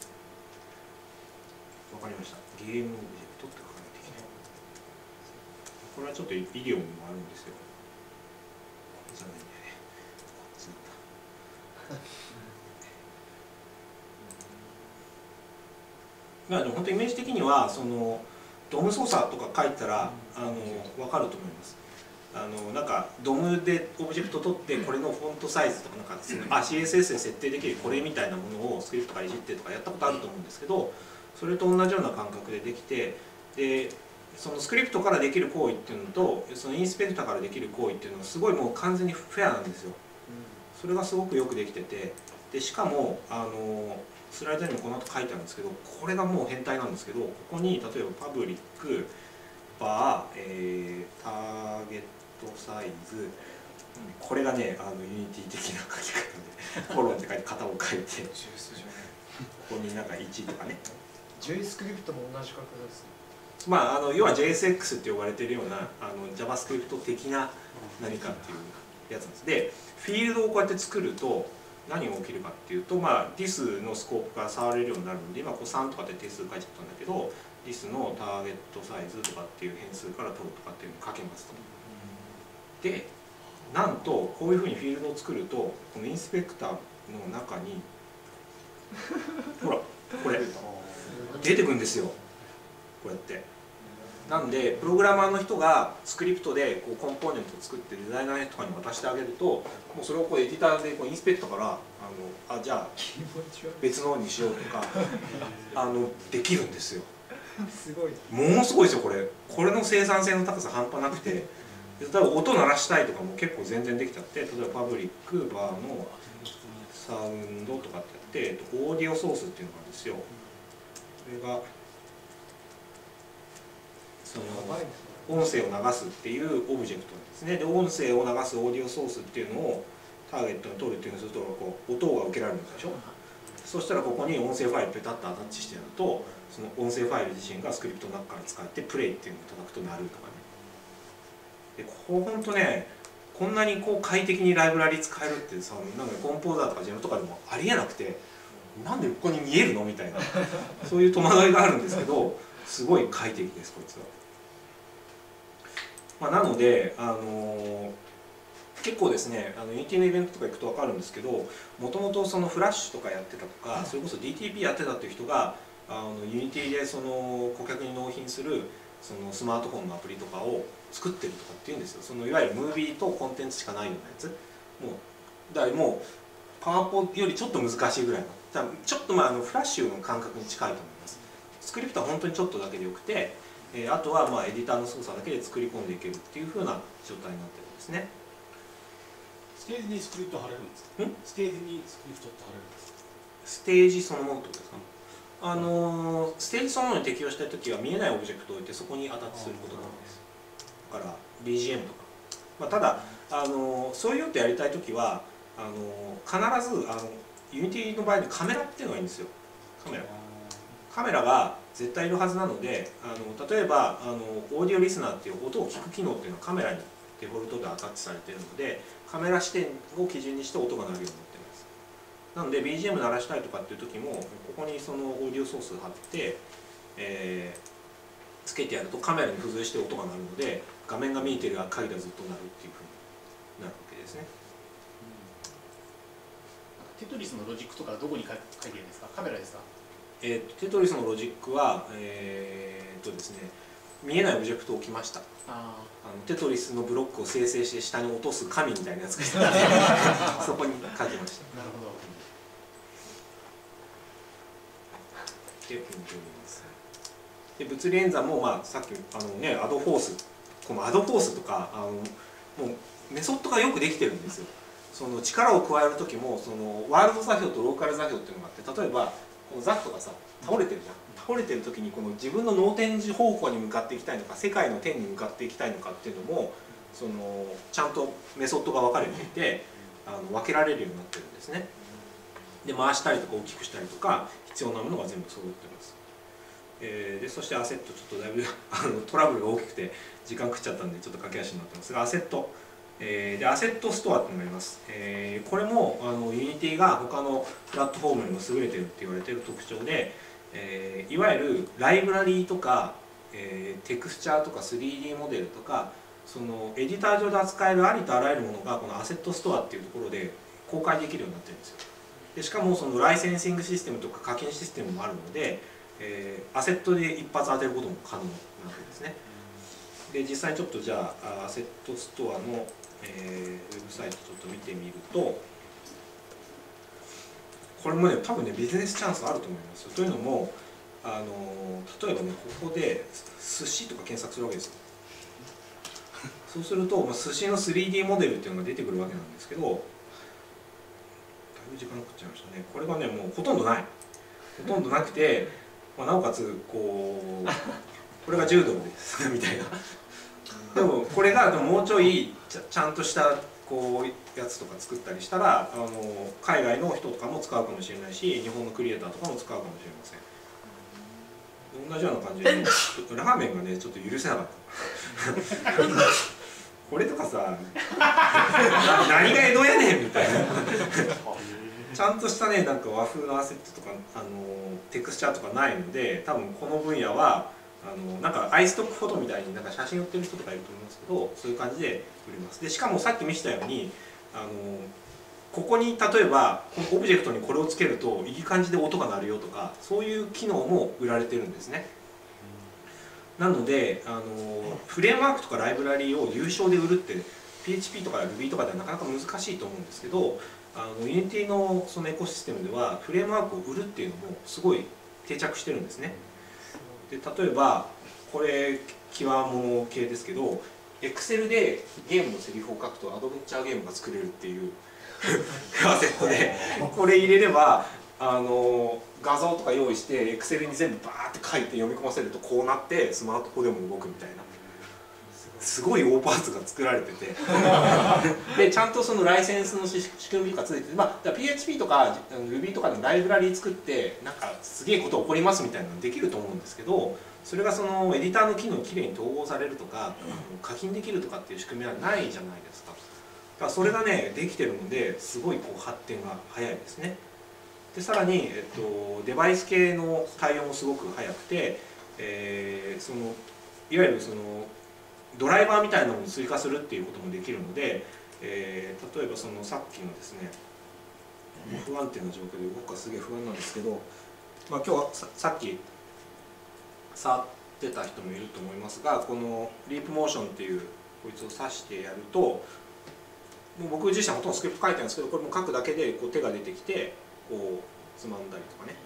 わかりました。ゲームオブジェクトって書かないといけない。これはちょっと医療にもあるんですよ。これじゃないんだよね。こっちなんだ。でも本当イメージ的にはドム操作とか書いたら分かると思います。なんかドムでオブジェクト取ってこれのフォントサイズとかなんかCSS で設定できるこれみたいなものをスクリプトからいじってとかやったことあると思うんですけど、それと同じような感覚でできて、でそのスクリプトからできる行為っていうのとそのインスペクターからできる行為っていうのはすごいもう完全にフェアなんですよ。それがすごくよくできてて、でしかもスライドにもこの後書いてあるんですけど、これがもう変態なんですけど、ここに例えばパブリックバー、ターゲットサイズ、これがねユニティ的な書き方でコロンって書いて型を書いてここになんか1とかね、 JScript も同じ書き方ですね。 要は JSX って呼ばれているようなJavaScript 的な何かっていうやつなんです。でフィールドをこうやって作ると何が起きるかっていうと、this のスコープから触れるようになるので、今こう3とかって定数書いちゃったんだけど、this のターゲットサイズとかっていう変数から取るとかっていうのを書けますと。でなんとこういうふうにフィールドを作るとこのインスペクターの中にほらこれ出てくるんですよこうやって。なんでプログラマーの人がスクリプトでこうコンポーネントを作ってデザイナーとかに渡してあげると、もうそれをこうエディターでこうインスペクトからじゃあ別のにしようとかできるんですよ。 すごい。 ものすごいですよこれ。これの生産性の高さ半端なくて、例えば音鳴らしたいとかも結構全然できちゃって、例えばパブリックバーのサウンドとかってやって、オーディオソースっていうのがあるんですよ。これがその音声を流すっていうオブジェクトなんですね。で音声を流すオーディオソースっていうのをターゲットに取るっていうのをすると、こう音が受けられるんでしょ。そしたらここに音声ファイルペタッとアタッチしてやると、その音声ファイル自身がスクリプトの中から使ってプレイっていうのを叩くと鳴るとかね。でこうほんとね、こんなにこう快適にライブラリ使えるってさ、なんかコンポーザーとかジェムとかでもありえなくて、なんでここに見えるのみたいなそういう戸惑いがあるんですけど、すごい快適ですこいつは。なので結構ですね、ユニティのイベントとか行くと分かるんですけど、もともとそのフラッシュとかやってたとか、それこそ DTP やってたっていう人がユニティでその顧客に納品するそのスマートフォンのアプリとかを作ってるとかっていうんですよ。そのいわゆるムービーとコンテンツしかないようなやつ、だからもうパワポよりちょっと難しいぐらいの、ちょっとフラッシュの感覚に近いと思います。スクリプトは本当にちょっとだけでよくて、あとはエディターの操作だけで作り込んでいけるっていう風な状態になってるんですね。 ステージにスクリプト貼れるんですか？ステージにスクリプトって貼れるんですか？ ステージそのものってことですか？ステージそのものに適用したいときは見えないオブジェクトを置いてそこにアタッチすることなんです。だから BGM とか、ただそういうってやりたいときは必ずユニティの場合にカメラっていうのがいいんですよ。カメラが絶対いるはずなので、例えばオーディオリスナーっていう音を聞く機能っていうのはカメラにデフォルトでアタッチされているので、カメラ視点を基準にして音が鳴るようになっています。なので BGM 鳴らしたいとかっていう時も、ここにそのオーディオソースを貼って、つけてやるとカメラに付随して音が鳴るので、画面が見えている限りはずっと鳴るっていうふうになるわけですね。 テトリスのロジックとかどこに書いてるんですか？カメラですか？ テトリスのロジックはですね、見えないオブジェクトを置きました。テトリスのブロックを生成して下に落とす紙みたいなやつがしてそこに書きました。なるほど。で物理演算もさっきアドフォース、このアドフォースとかもうメソッドがよくできてるんですよ。その力を加える時もそのワールド座標とローカル座標っていうのがあって、例えばこのザットがさ倒れてるじゃん。倒れてる時にこの自分の脳天時方向に向かっていきたいのか、世界の点に向かっていきたいのかっていうのもそのちゃんとメソッドが分かれていて分けられるようになってるんですね。で回したりとか大きくしたりとか必要なものが全部揃ってます。でそしてアセット、ちょっとだいぶトラブルが大きくて時間食っちゃったんでちょっと駆け足になってますが、アセット、でアセットストアっていうのがあります。これもユニティが他のプラットフォームよりも優れてるって言われている特徴で、いわゆるライブラリーとか、テクスチャーとか 3D モデルとか、そのエディター上で扱えるありとあらゆるものがこのアセットストアっていうところで公開できるようになってるんですよ。でしかもそのライセンシングシステムとか課金システムもあるので、アセットで一発当てることも可能なわけですね。で実際にちょっとじゃあアセットストアの、ウェブサイトちょっと見てみると、これもね多分ねビジネスチャンスあると思いますよ。というのも例えばねここで寿司とか検索するわけですよ。そうすると、寿司の 3D モデルっていうのが出てくるわけなんですけど、だいぶ時間かかっちゃいましたね。これがねもうほとんどない、ほとんどなくて、なおかつこれが10ドルですみたいな。でもこれがもうちょいちゃんとしたこうやつとか作ったりしたら海外の人とかも使うかもしれないし、日本のクリエイターとかも使うかもしれません。同じような感じで、ラーメンがねちょっと許せなかったこれとかさ何が江戸やねんみたいなちゃんとしたねなんか和風のアセットとかテクスチャーとかないので、多分この分野はなんかアイストックフォトみたいになんか写真売ってる人とかいると思いますけど、そういう感じで売ります。でしかもさっき見せたようにここに例えばこのオブジェクトにこれをつけるといい感じで音が鳴るよとか、そういう機能も売られてるんですね。なのでフレームワークとかライブラリーを有償で売るって PHP とか Ruby とかではなかなか難しいと思うんですけど、Unity のそのエコシステムではフレームワークを売るっていうのもすごい定着してるんですね。で例えばこれ極物系ですけど、Excel でゲームのセリフを書くとアドベンチャーゲームが作れるっていうアセットで、これ入れれば画像とか用意して Excel に全部バーって書いて読み込ませるとこうなってスマートフォンでも動くみたいな、すごい大パーツが作られててでちゃんとそのライセンスの仕組みとかついてて、だから PHP とか Ruby とかのライブラリー作ってなんかすげえこと起こりますみたいなのできると思うんですけど、それがそのエディターの機能にきれいに統合されるとか課金できるとかっていう仕組みはないじゃないですか。だからそれがねできてるのですごいこう発展が早いですね。でさらに、デバイス系の対応もすごく早くて、そのいわゆるそのドライバーみたいなのを追加するっていうこともできるので、例えばそのさっきのですね不安定な状況で僕はすげえ不安なんですけど、今日はさっき触ってた人もいると思いますが、このリープモーションっていうこいつを指してやると、もう僕自身はほとんどスクリプト書いてるんですけど、これも書くだけでこう手が出てきてこうつまんだりとかね、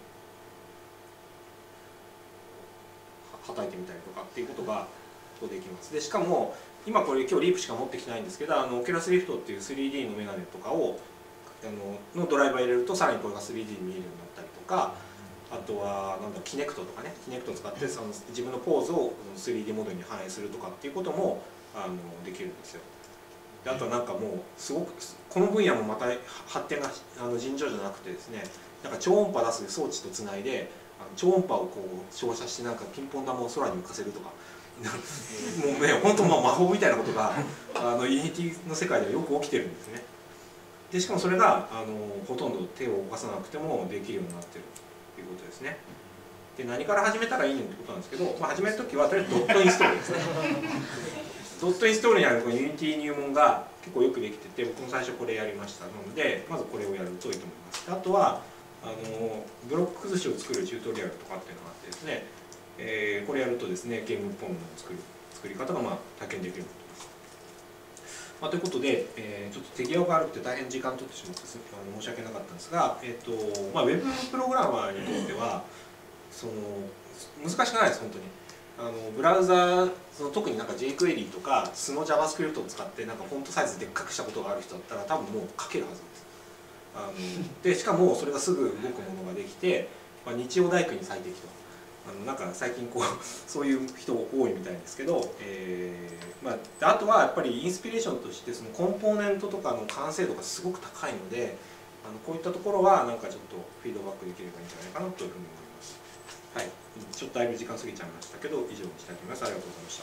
はたいてみたりとかっていうことができます。でしかも今これ今日リープしか持ってきてないんですけど、オキュラスリフトっていう 3D のメガネとかをのドライバー入れるとさらにこれが 3D に見えるようになったりとか、あとはなんだキネクトとかね、キネクトを使ってその自分のポーズを 3D モードに反映するとかっていうこともできるんですよ。であとはなんかもうすごくこの分野もまた発展が尋常じゃなくてですね、なんか超音波出す装置とつないで超音波をこう照射してなんかピンポン玉を空に浮かせるとかもうね本当魔法みたいなことがUnity の世界ではよく起きてるんですね。でしかもそれがほとんど手を動かさなくてもできるようになってるということですね。で何から始めたらいいのってことなんですけど、始めるときはとりあえずドットインストールですねドットインストールにあるこの Unity 入門が結構よくできてて、僕も最初これやりましたので、まずこれをやるといいと思います。あとはブロック崩しを作るチュートリアルとかっていうのがあってですね、これやるとですねゲームポンの作り方が体験できるようになってます。ということで、ちょっと手際が悪くて大変時間を取ってしまって申し訳なかったんですが、ウェブプログラマーにとってはその難しくないです本当に。ブラウザ特になんか jQuery とか素の JavaScript を使ってなんかフォントサイズでっかくしたことがある人だったら多分もう書けるはずです。でしかもそれがすぐ動くものができて、日曜大工に最適と。なんか最近こうそういう人多いみたいですけど、あとはやっぱりインスピレーションとしてそのコンポーネントとかの完成度がすごく高いので、こういったところはなんかちょっとフィードバックできればいいんじゃないかなというふうに思います。はい、ちょっとだいぶ時間過ぎちゃいましたけど以上にしたいと思います。ありがとうございました。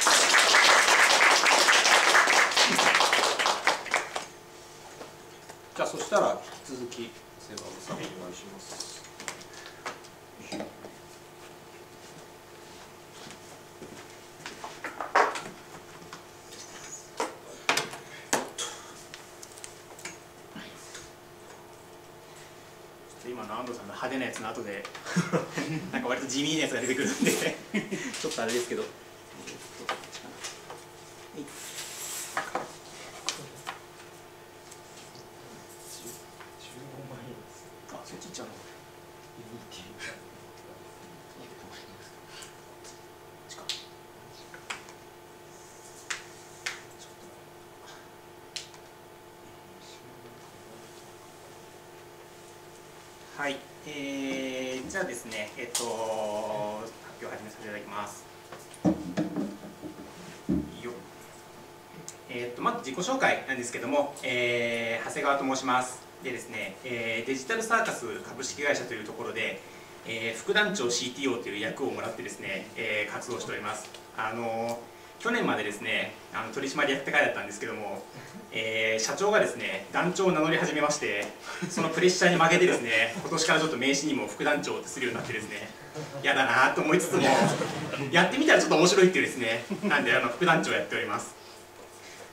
じゃあそしたら引き続き瀬川さんお願いします。 今の安藤さんの派手なやつの後でなんか割と地味なやつが出てくるんでちょっとあれですけど、そっち行っちゃうのはい、じゃあですね、発表を始めさせていただきます。まず自己紹介なんですけども、長谷川と申します。でですね、デジタルサーカス株式会社というところで、副団長 CTO という役をもらってですね、活動しております。去年までですね取締役って書いてあったんですけども、社長がですね団長を名乗り始めまして、そのプレッシャーに負けてですね今年からちょっと名刺にも副団長ってするようになってですね、嫌だなと思いつつもやってみたらちょっと面白いっていうですね、なんで副団長をやっております。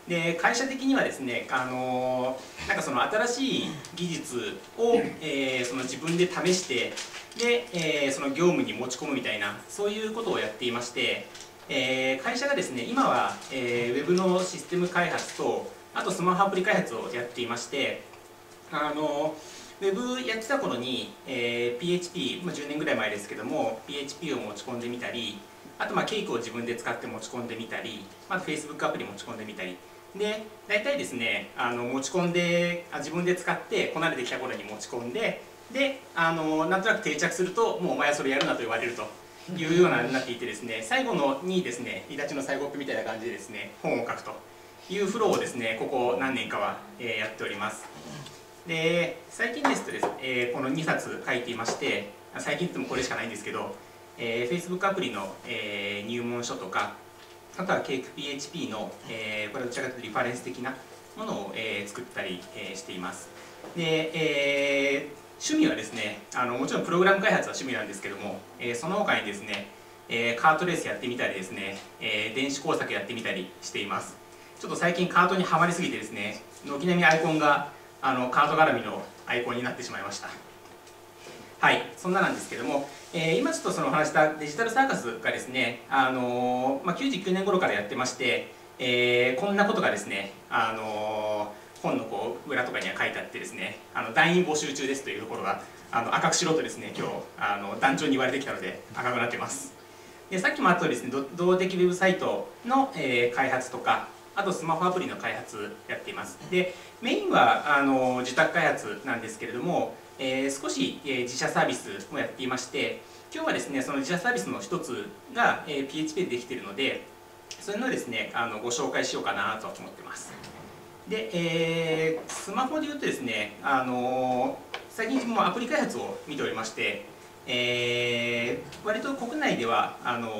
で会社的にはですね、なんかその新しい技術を、その自分で試してで、その業務に持ち込むみたいなそういうことをやっていまして、会社がですね今は、ウェブのシステム開発とあとスマホアプリ開発をやっていまして、ウェブやってた頃に、PHP、10年ぐらい前ですけども PHP を持ち込んでみたり、あとケイクを自分で使って持ち込んでみたり、あと Facebook アプリ持ち込んでみたりで、大体ですね持ち込んで自分で使ってこなれてきた頃に持ち込んで、でなんとなく定着するともうお前はそれやるなと言われるというようなになっていてですね、最後にですねイタチの最後みたいな感じでですね本を書くというフローをですねここ何年かは、やっております。で最近ですとですね、この2冊書いていまして、最近ってもこれしかないんですけど、Facebook アプリの、入門書とか、あとは CakePHP の、これはどちらかというとリファレンス的なものを、作ったり、しています。で、趣味はですねもちろんプログラム開発は趣味なんですけども、その他にですね、カートレースやってみたりですね、電子工作やってみたりしています。ちょっと最近カートにはまりすぎてですね、軒並みアイコンがカート絡みのアイコンになってしまいました。はい、そんななんですけども、今ちょっとそのお話したデジタルサーカスがですね、99年頃からやってまして、こんなことがですね、本の裏とかには書いてあってですね、団員募集中ですというところが赤くしろとですね、今日団長に言われてきたので赤くなってます。でさっきもあったですね、動的ウェブサイトの、開発とか、あとスマホアプリの開発やっています。でメインは受託開発なんですけれども、少し、自社サービスもやっていまして、今日はですねその自社サービスの一つが、PHP でできているので、それのですねご紹介しようかなと思ってます。で、スマホでいうとですね最近もアプリ開発を見ておりまして、割と国内では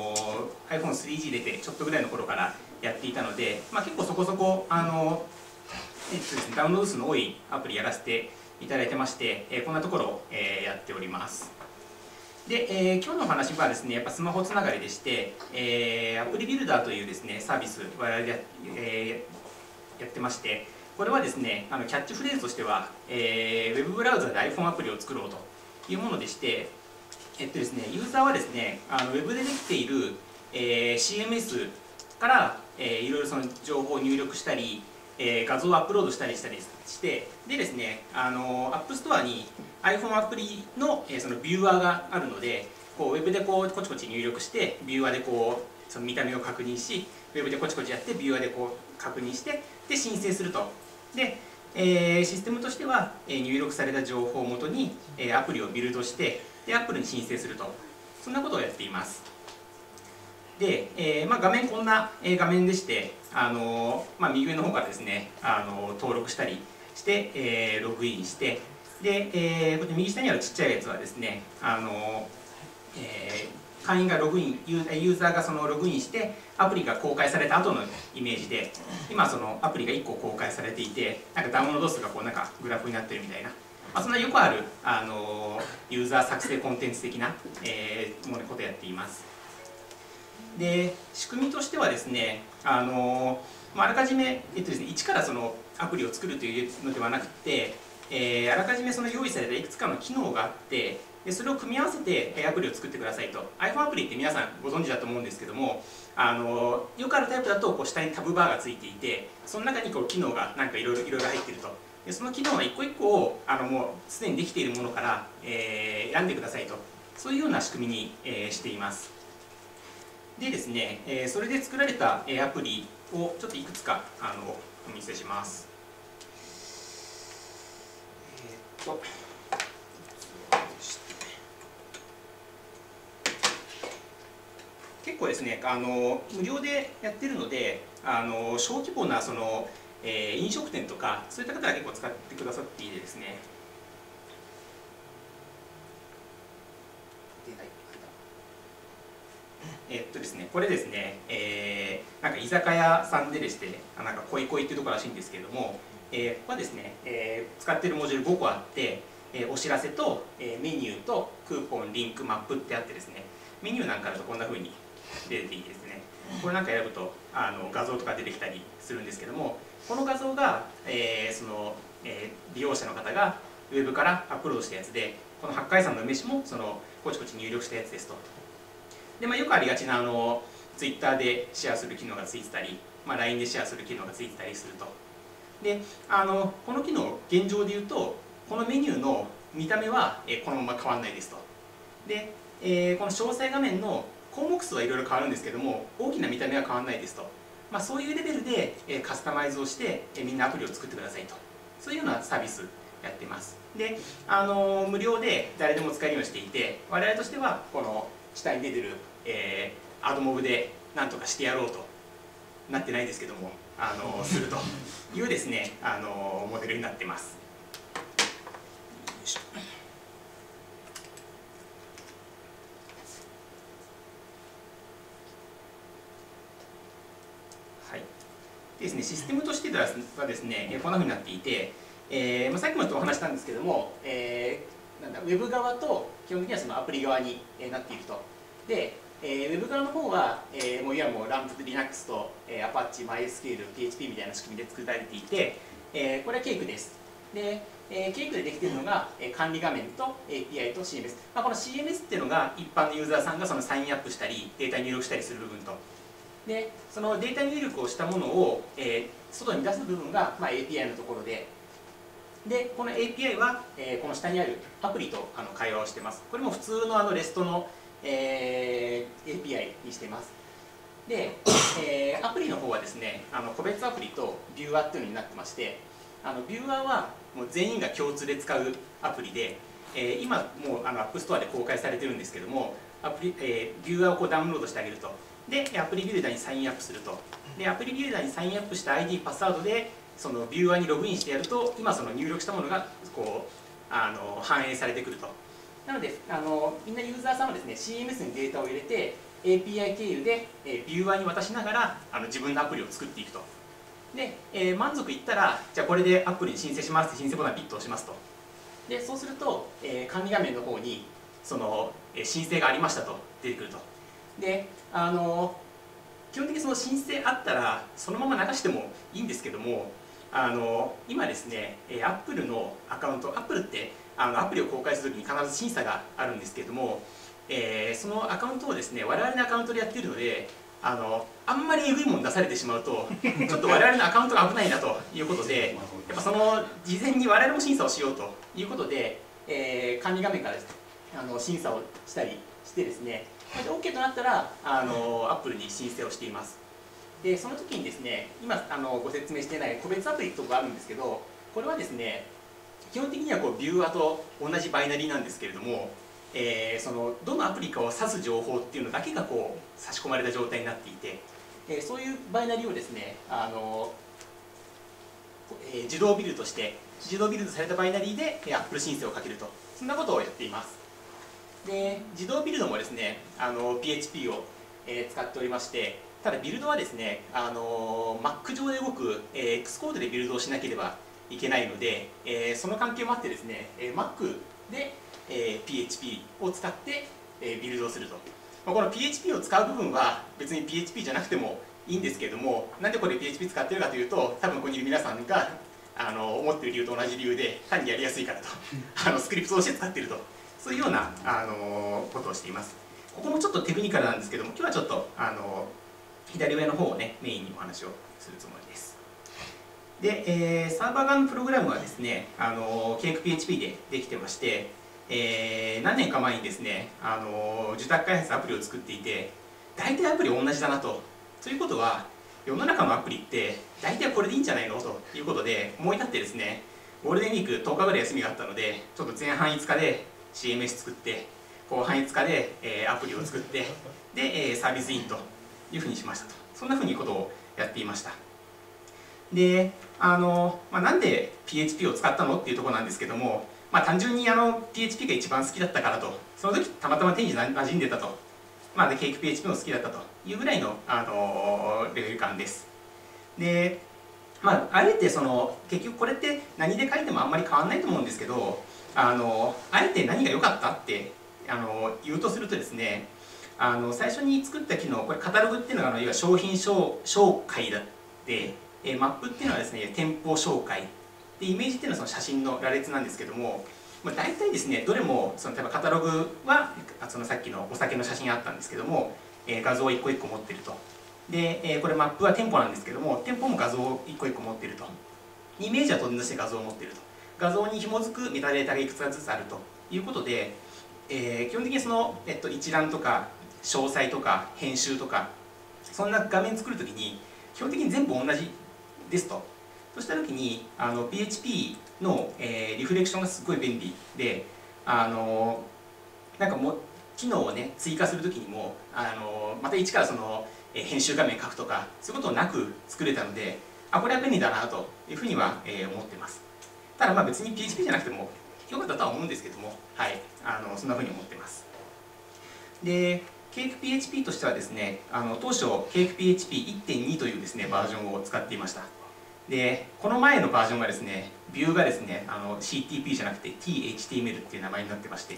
iPhone3G 出てちょっとぐらいの頃からやっていたので、結構そこそこダウンロード数の多いアプリやらせていただいてまして、こんなところを、やっております。で、今日のお話はですねやっぱスマホつながりでして、アプリビルダーというですねサービスをやってまして、これはですねキャッチフレーズとしては、ウェブブラウザで iPhone アプリを作ろうというものでして、ですね、ユーザーはですねウェブでできている、CMS から、いろいろその情報を入力したり、画像をアップロードしたりして、でですねApp Store に iPhone アプリの、そのビューアーがあるので、ウェブでこちこち入力してビューアーでその見た目を確認し、ウェブでこちこちやってビューアーで確認してで申請すると。でシステムとしては入力された情報をもとにアプリをビルドしてで Apple に申請すると、そんなことをやっています。で、画面こんな画面でして、右上の方からですね登録したりして、ログインして、で、こっち右下にあるちっちゃいやつはですね会員がログインユーザーがそのログインしてアプリが公開された後のイメージで、今そのアプリが1個公開されていて、なんかダウンロード数がなんかグラフになってるみたいな、そんなよくあるユーザー作成コンテンツ的なことをやっています。で仕組みとしてはですねあらかじめ、ですね、一からそのアプリを作るというのではなくて、あらかじめその用意されたいくつかの機能があって、でそれを組み合わせてアプリを作ってくださいと。 iPhone アプリって皆さんご存知だと思うんですけども、よくあるタイプだと下にタブバーがついていて、その中に機能がなんかいろいろ入っていると。でその機能は一個一個をもうすでにできているものから、選んでくださいと、そういうような仕組みに、しています。でですね、それで作られたアプリをちょっといくつかお見せします。結構ですね無料でやってるので小規模なその、飲食店とかそういった方が結構使ってくださっていてですね、ですねこれですね、なんか居酒屋さんでですねなんか恋恋っていうところらしいんですけれども、ここはですね、使っているモジュール5個あって、お知らせと、メニューとクーポンリンクマップってあってですね、メニューなんかだとこんな風に出ていいですね。 これなんか選ぶと画像とか出てきたりするんですけども、この画像が、利用者の方がウェブからアップロードしたやつで、この八海山の梅酒もコチコチ入力したやつですと。で、よくありがちなTwitter でシェアする機能がついてたり、LINE でシェアする機能がついてたりすると。で、この機能、現状で言うと、このメニューの見た目はこのまま変わらないですと。で、この詳細画面の項目数はいろいろ変わるんですけども、大きな見た目は変わらないですと。そういうレベルでカスタマイズをしてみんなアプリを作ってくださいと。そういうようなサービスやってます。で、無料で誰でも使えるようにしていて、我々としてはこの下に出てる、アドモブでなんとかしてやろうとなってないですけども、するというですね、モデルになってます。よいしょ。はい。ですね、システムとしてはですね、こんなふうになっていて、さっきもちょっとお話したんですけども、ウェブ側と基本的にはそのアプリ側になっていると。で、ウェブ側の方は、もういわゆるランプ Linux と、Apache、MySQL、PHP みたいな仕組みで作られていて、これはケイクです。で、ケイクでできているのが、管理画面と API と CMS。この CMS っていうのが一般のユーザーさんがサインアップしたり、データ入力したりする部分と。で、そのデータ入力をしたものを、外に出す部分が、API のところで、で、この API は、この下にあるアプリと会話をしています。これも普通のREST のAPI にしています。で、アプリの方はですね、個別アプリとビューアーっていうのになってまして、ビューアーはもう全員が共通で使うアプリで、今もうApp Store で公開されてるんですけども、ビューアーをダウンロードしてあげると。で、アプリビルダーにサインアップすると。で、アプリビルダーにサインアップした ID、パスワードで、そのビューアーにログインしてやると、今入力したものが反映されてくると。なのでみんなユーザーさんはですね CMS にデータを入れて API 経由でビューアーに渡しながら自分のアプリを作っていくと。で、満足いったらじゃあこれでアプリに申請しますって申請ボタンをピッと押しますと。でそうすると、管理画面の方に申請がありましたと出てくると。で基本的に申請あったらそのまま流してもいいんですけども、今ですね Apple のアカウント、Apple ってアプリを公開するときに必ず審査があるんですけれども、そのアカウントをですね我々のアカウントでやっているのであんまりエグいもの出されてしまうとちょっと我々のアカウントが危ないなということでやっぱ事前に我々も審査をしようということで、管理画面からですね審査をしたりしてですね OK となったらApple に申請をしています。でその時にですね今ご説明していない個別アプリとかあるんですけど、これはですね基本的にはビューアーと同じバイナリーなんですけれども、どのアプリかを指す情報っていうのだけが差し込まれた状態になっていて、そういうバイナリーをですね自動ビルドされたバイナリーで Apple 申請をかけると、そんなことをやっています。で自動ビルドもですねPHP を使っておりまして、ただビルドはですねMac 上で動く Xcode でビルドをしなければいけないので、その関係もあってですね Mac で、PHP を使ってビルドをすると。この PHP を使う部分は別に PHP じゃなくてもいいんですけれども、なんでこれ PHP 使ってるかというと、多分ここにいる皆さんが思っている理由と同じ理由で単にやりやすいからとスクリプトとして使っていると、そういうようなことをしています。ここもちょっとテクニカルなんですけども、今日はちょっと左上の方をねメインにお話をするつもりです。で、サーバー側のプログラムはですねCakePHP でできてまして、何年か前にですね受託開発アプリを作っていて、大体アプリ同じだなと。ということは世の中のアプリって大体これでいいんじゃないのということで思い立ってですね、ゴールデンウィーク10日ぐらい休みがあったので、ちょっと前半5日で CMS 作って後半5日でアプリを作ってでサービスインというふうにしましたと。そんなふうにことをやっていました。でなんで PHP を使ったのっていうところなんですけども、単純にPHP が一番好きだったからと、その時たまたま手に馴染んでたと、でCakePHP も好きだったというぐらいの、レベル感です。であえて結局これって何で書いてもあんまり変わらないと思うんですけど、あえて何が良かったって言うとするとですね、 最初に作った機能、これカタログっていうのがいわゆる商品紹介だって、マップっていうのはですね店舗紹介で、イメージっていうのはその写真の羅列なんですけども、大体ですねどれも例えばカタログはそのさっきのお酒の写真あったんですけども、画像を一個一個持ってると。で、これマップは店舗なんですけども、店舗も画像を一個一個持ってると。イメージは取り出して画像を持ってると。画像に紐づくメタデータがいくつかずつあるということで、基本的にその、一覧とか詳細とか編集とかそんな画面作るときに基本的に全部同じですと。そうしたときにPHP の、リフレクションがすごい便利で、なんかもう機能をね追加するときにもまた一からその編集画面書くとかそういうことをなく作れたので、これは便利だなというふうには、思ってます。ただ別に PHP じゃなくても良かったとは思うんですけども、はい、そんなふうに思ってます。で、CakePHP としてはですね、当初 CakePHP 1.2 というですねバージョンを使っていました。で、この前のバージョンはですね、ビューがですねCTP じゃなくて THTML っていう名前になってまして、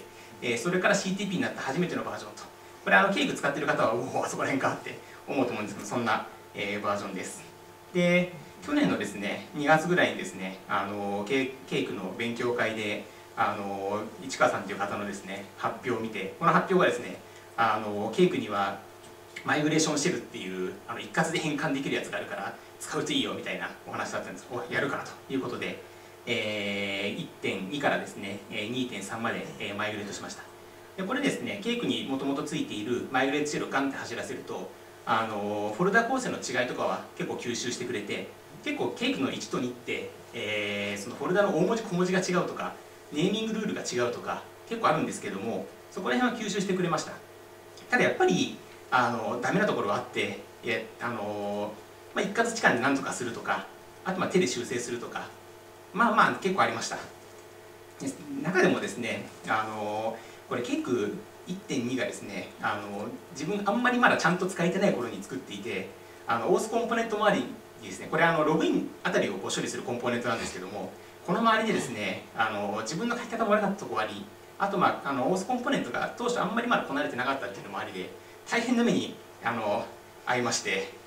それから CTP になった初めてのバージョンと、これケーク使ってる方はおおあそこら辺かって思うと思うんですけど、そんな、バージョンです。で、去年のですね2月ぐらいにですねケークの勉強会で市川さんという方のですね発表を見て、この発表がですねケークにはマイグレーションシェルっていう一括で変換できるやつがあるから使うといいよみたいなお話だったんです。やるからということで、1.2 からですね 2.3 までマイグレートしました。でこれですね、ケークにもともとついているマイグレートシェルをガンって走らせるとフォルダ構成の違いとかは結構吸収してくれて、結構ケークの1と2って、そのフォルダの大文字小文字が違うとかネーミングルールが違うとか結構あるんですけども、そこら辺は吸収してくれました。ただやっぱりダメなところはあって、一括置換で何とかするとか、あと手で修正するとか結構ありました。中でもですねこれケーク 1.2 がですね自分あんまりまだちゃんと使えてない頃に作っていて、オースコンポーネント周りにですね、これログインあたりを処理するコンポーネントなんですけども、この周りでですね自分の書き方も悪かったところあり、あとオースコンポーネントが当初あんまりまだこなれてなかったっていうのもありで大変な目に遭いまして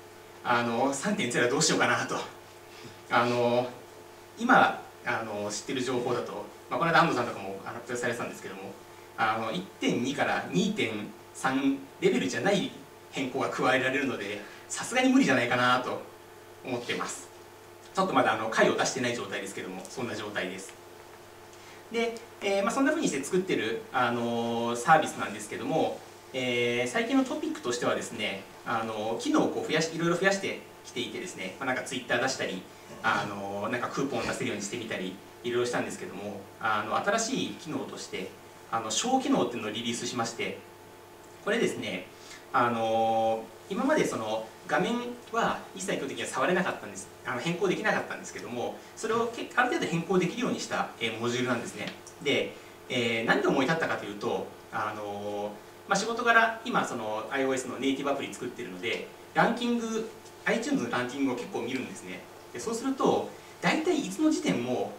、3.0 はどうしようかなと。今知ってる情報だと、この間安藤さんとかも発表されてたんですけども1.2 から 2.3 レベルじゃない変更が加えられるので、さすがに無理じゃないかなと思ってます。ちょっとまだ解を出してない状態ですけども、そんな状態です。で、そんなふうにして作ってるサービスなんですけども、最近のトピックとしてはですね機能をこういろいろ増やしてきていてですね、なんかツイッター出したりなんかクーポンを出せるようにしてみたりいろいろしたんですけども、新しい機能として小機能っていうのをリリースしまして、これですね今までその画面は一切基本的には触れなかったんです、変更できなかったんですけども、それをある程度変更できるようにしたモジュールなんですね。で、何で思い立ったかというと仕事柄今その iOS のネイティブアプリ作ってるので、ランキング iTunes のランキングを結構見るんですね。でそうすると大体いつの時点も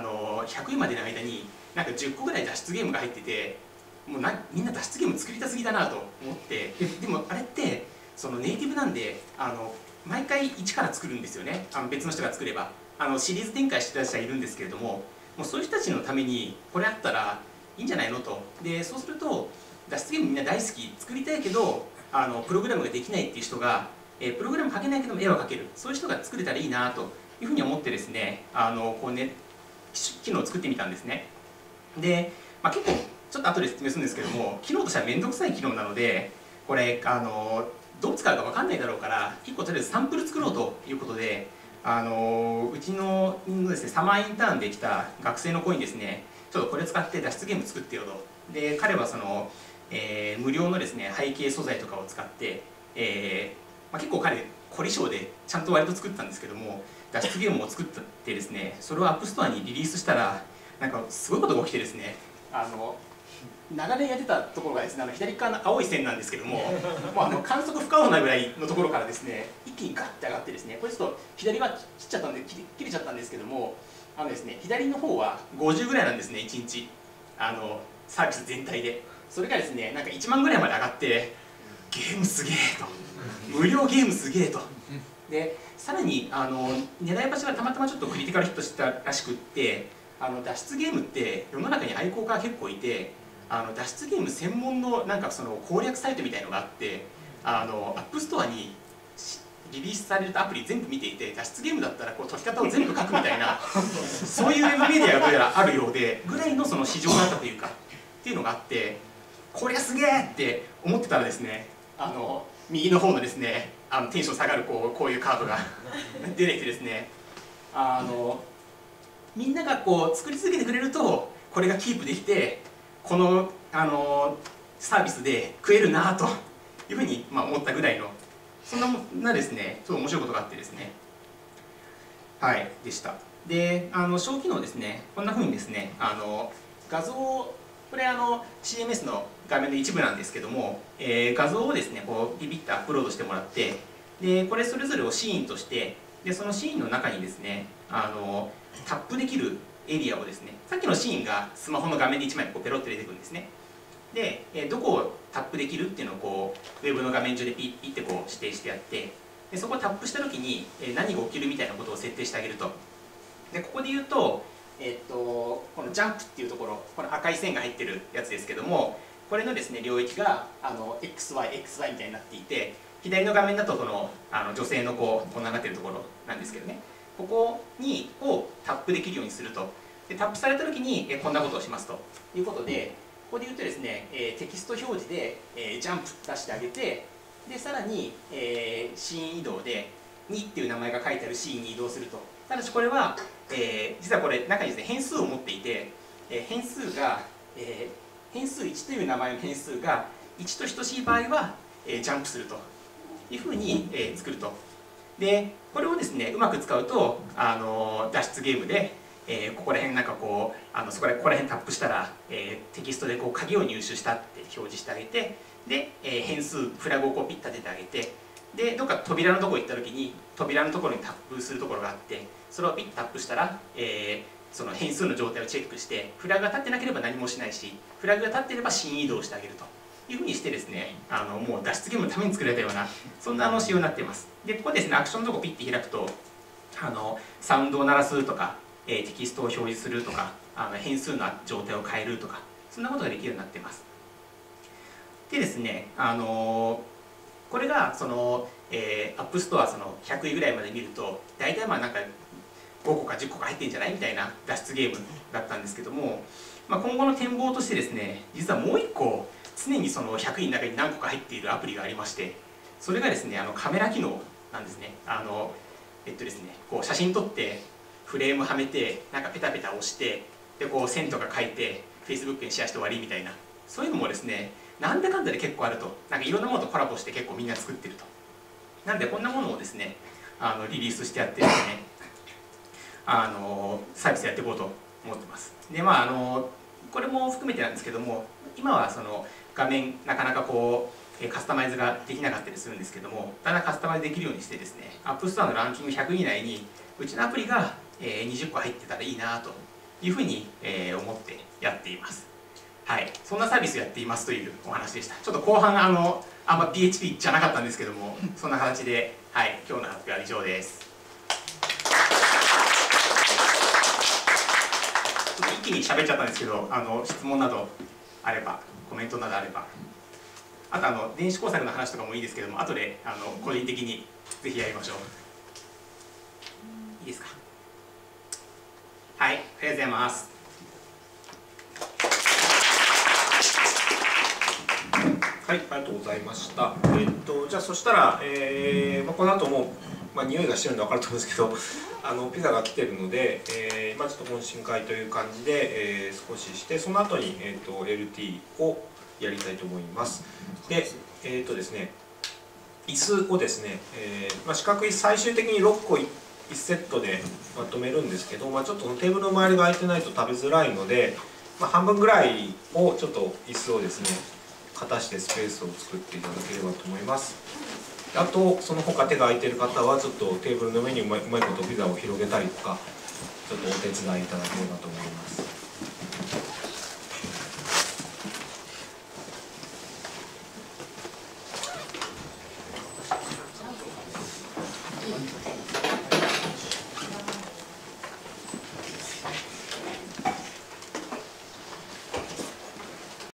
100位までの間になんか10個ぐらい脱出ゲームが入ってて、もうみんな脱出ゲーム作りたすぎだなと思って、でもあれってそのネイティブなんで毎回一から作るんですよね。別の人が作ればシリーズ展開してた人はいるんですけれども、もうそういう人たちのためにこれあったらいいんじゃないのと。でそうすると脱出ゲームみんな大好き、作りたいけどプログラムができないっていう人が、プログラム書けないけども絵は描ける、そういう人が作れたらいいなというふうに思ってですね機能を作ってみたんですね。で、結構ちょっと後で説明するんですけども、機能としては面倒くさい機能なので、これどう使うか分かんないだろうから1個とりあえずサンプル作ろうということでうちのですねサマーインターンで来た学生の子にですね、ちょっとこれ使って脱出ゲーム作ってよと。で彼はその無料のですね背景素材とかを使って、結構彼凝り性でちゃんと割と作ったんですけども、脱出ゲームを作ってですね、それをアップストアにリリースしたらなんかすごいことが起きてですね、長年やってたところがですね左側の青い線なんですけどももう観測不可能なぐらいのところからですね一気にガッて上がってですね、これちょっと左は切っちゃったんで切れちゃったんですけどもですね、左の方は50ぐらいなんですね、1日サービス全体で。それがですねなんか1万ぐらいまで上がって、 ゲームすげえと、無料ゲームすげえと。でさらに狙い場所がたまたまちょっとクリティカルヒットしてたらしくって、脱出ゲームって世の中に愛好家が結構いて、脱出ゲーム専門のなんかその攻略サイトみたいのがあって、アップストアにリリースされるアプリ全部見ていて、脱出ゲームだったらこう解き方を全部書くみたいなそういうウェブメディアがどうやらあるようで、ぐらいのその市場だったというかっていうのがあって、こりゃすげえって思ってたらですね、右の方のですねテンション下がるこういうカードが出てきてですね、みんながこう作り続けてくれるとこれがキープできて、この、サービスで食えるなというふうに、思ったぐらいの、そんなですね、すごい面白いことがあってですね、はいでした。で小機能ですね、こんなふうにですね画像、これCMS の画面の一部なんですけども、画像をですねこうビビッとアップロードしてもらって、でこれそれぞれをシーンとして、でそのシーンの中にですねタップできるエリアをですね、さっきのシーンがスマホの画面で1枚こうペロッと出てくるんですね。でどこをタップできるっていうのをこうウェブの画面上でピッピッてこう指定してやって、でそこをタップした時に何が起きるみたいなことを設定してあげると。でここで言うとこのジャンプっていうところ、この赤い線が入ってるやつですけども、これのですね領域がXY みたいになっていて、左の画面だとこの女性のこんななってるところなんですけどね、ここをタップできるようにすると。でタップされた時にこんなことをしますということで、ここで言うとですねテキスト表示でジャンプ出してあげて、でさらにシーン移動で2っていう名前が書いてあるシーンに移動すると。ただしこれは実はこれ中にですね変数を持っていて、変数1という名前の変数が1と等しい場合はジャンプするというふうに作ると。でこれをですねうまく使うと脱出ゲームでここら辺なんかこうここら辺タップしたらテキストでこう鍵を入手したって表示してあげて、で変数フラグをこうピッと当ててあげて、でどっか扉のところ行った時に扉のところにタップするところがあって、それをピッとタップしたらその変数の状態をチェックして、フラグが立ってなければ何もしないし、フラグが立っていればシーン移動してあげるというふうにしてですねもう脱出ゲームのために作られたようなそんな仕様になっています。でここですねアクションのところピッて開くとサウンドを鳴らすとかテキストを表示するとか変数の状態を変えるとか、そんなことができるようになっています。でですねこれがそのアップストア100位ぐらいまで見ると大体なんか5個か10個か入ってんじゃないみたいな脱出ゲームだったんですけども、今後の展望としてですね、実はもう1個常にその100位の中に何個か入っているアプリがありまして、それがですねカメラ機能なんですね。ですねこう写真撮ってフレームはめてなんかペタペタ押して、でこう線とか書いて Facebook にシェアして終わりみたいな、そういうのもですねなんだかんだで結構あると。なんかいろんなものとコラボして結構みんな作ってると。なんでこんなものをですねリリースしてやってですねサービスやっていこうと思ってます。でこれも含めてなんですけども、今はその画面なかなかこうカスタマイズができなかったりするんですけども、だんだんカスタマイズできるようにしてですね、アップストアのランキング100位以内にうちのアプリが20個入ってたらいいなというふうに思ってやっています。はい、そんなサービスをやっていますというお話でした。ちょっと後半あんま PHP じゃなかったんですけども、そんな形で、はい、今日の発表は以上です。ちょっと一気に喋っちゃったんですけど、質問などあれば、コメントなどあれば、あと電子工作の話とかもいいですけども、後で個人的にぜひやりましょう。いいですか。はい、ありがとうございます。 はい、ありがとうございました。じゃあそしたら、この後も、匂いがしてるの分かると思うんですけど、ピザが来てるので、ちょっと懇親会という感じで、少しして、その後に、LT をやりたいと思います。で、ですね、椅子をですね、四角い最終的に6個1セットでまとめるんですけど、ちょっとテーブルの周りが空いてないと食べづらいので、半分ぐらいをちょっと椅子をですね、片してスペースを作っていただければと思います。あとその他手が空いている方はちょっとテーブルの上にうまいことピザを広げたりとかちょっとお手伝いいただければと思います。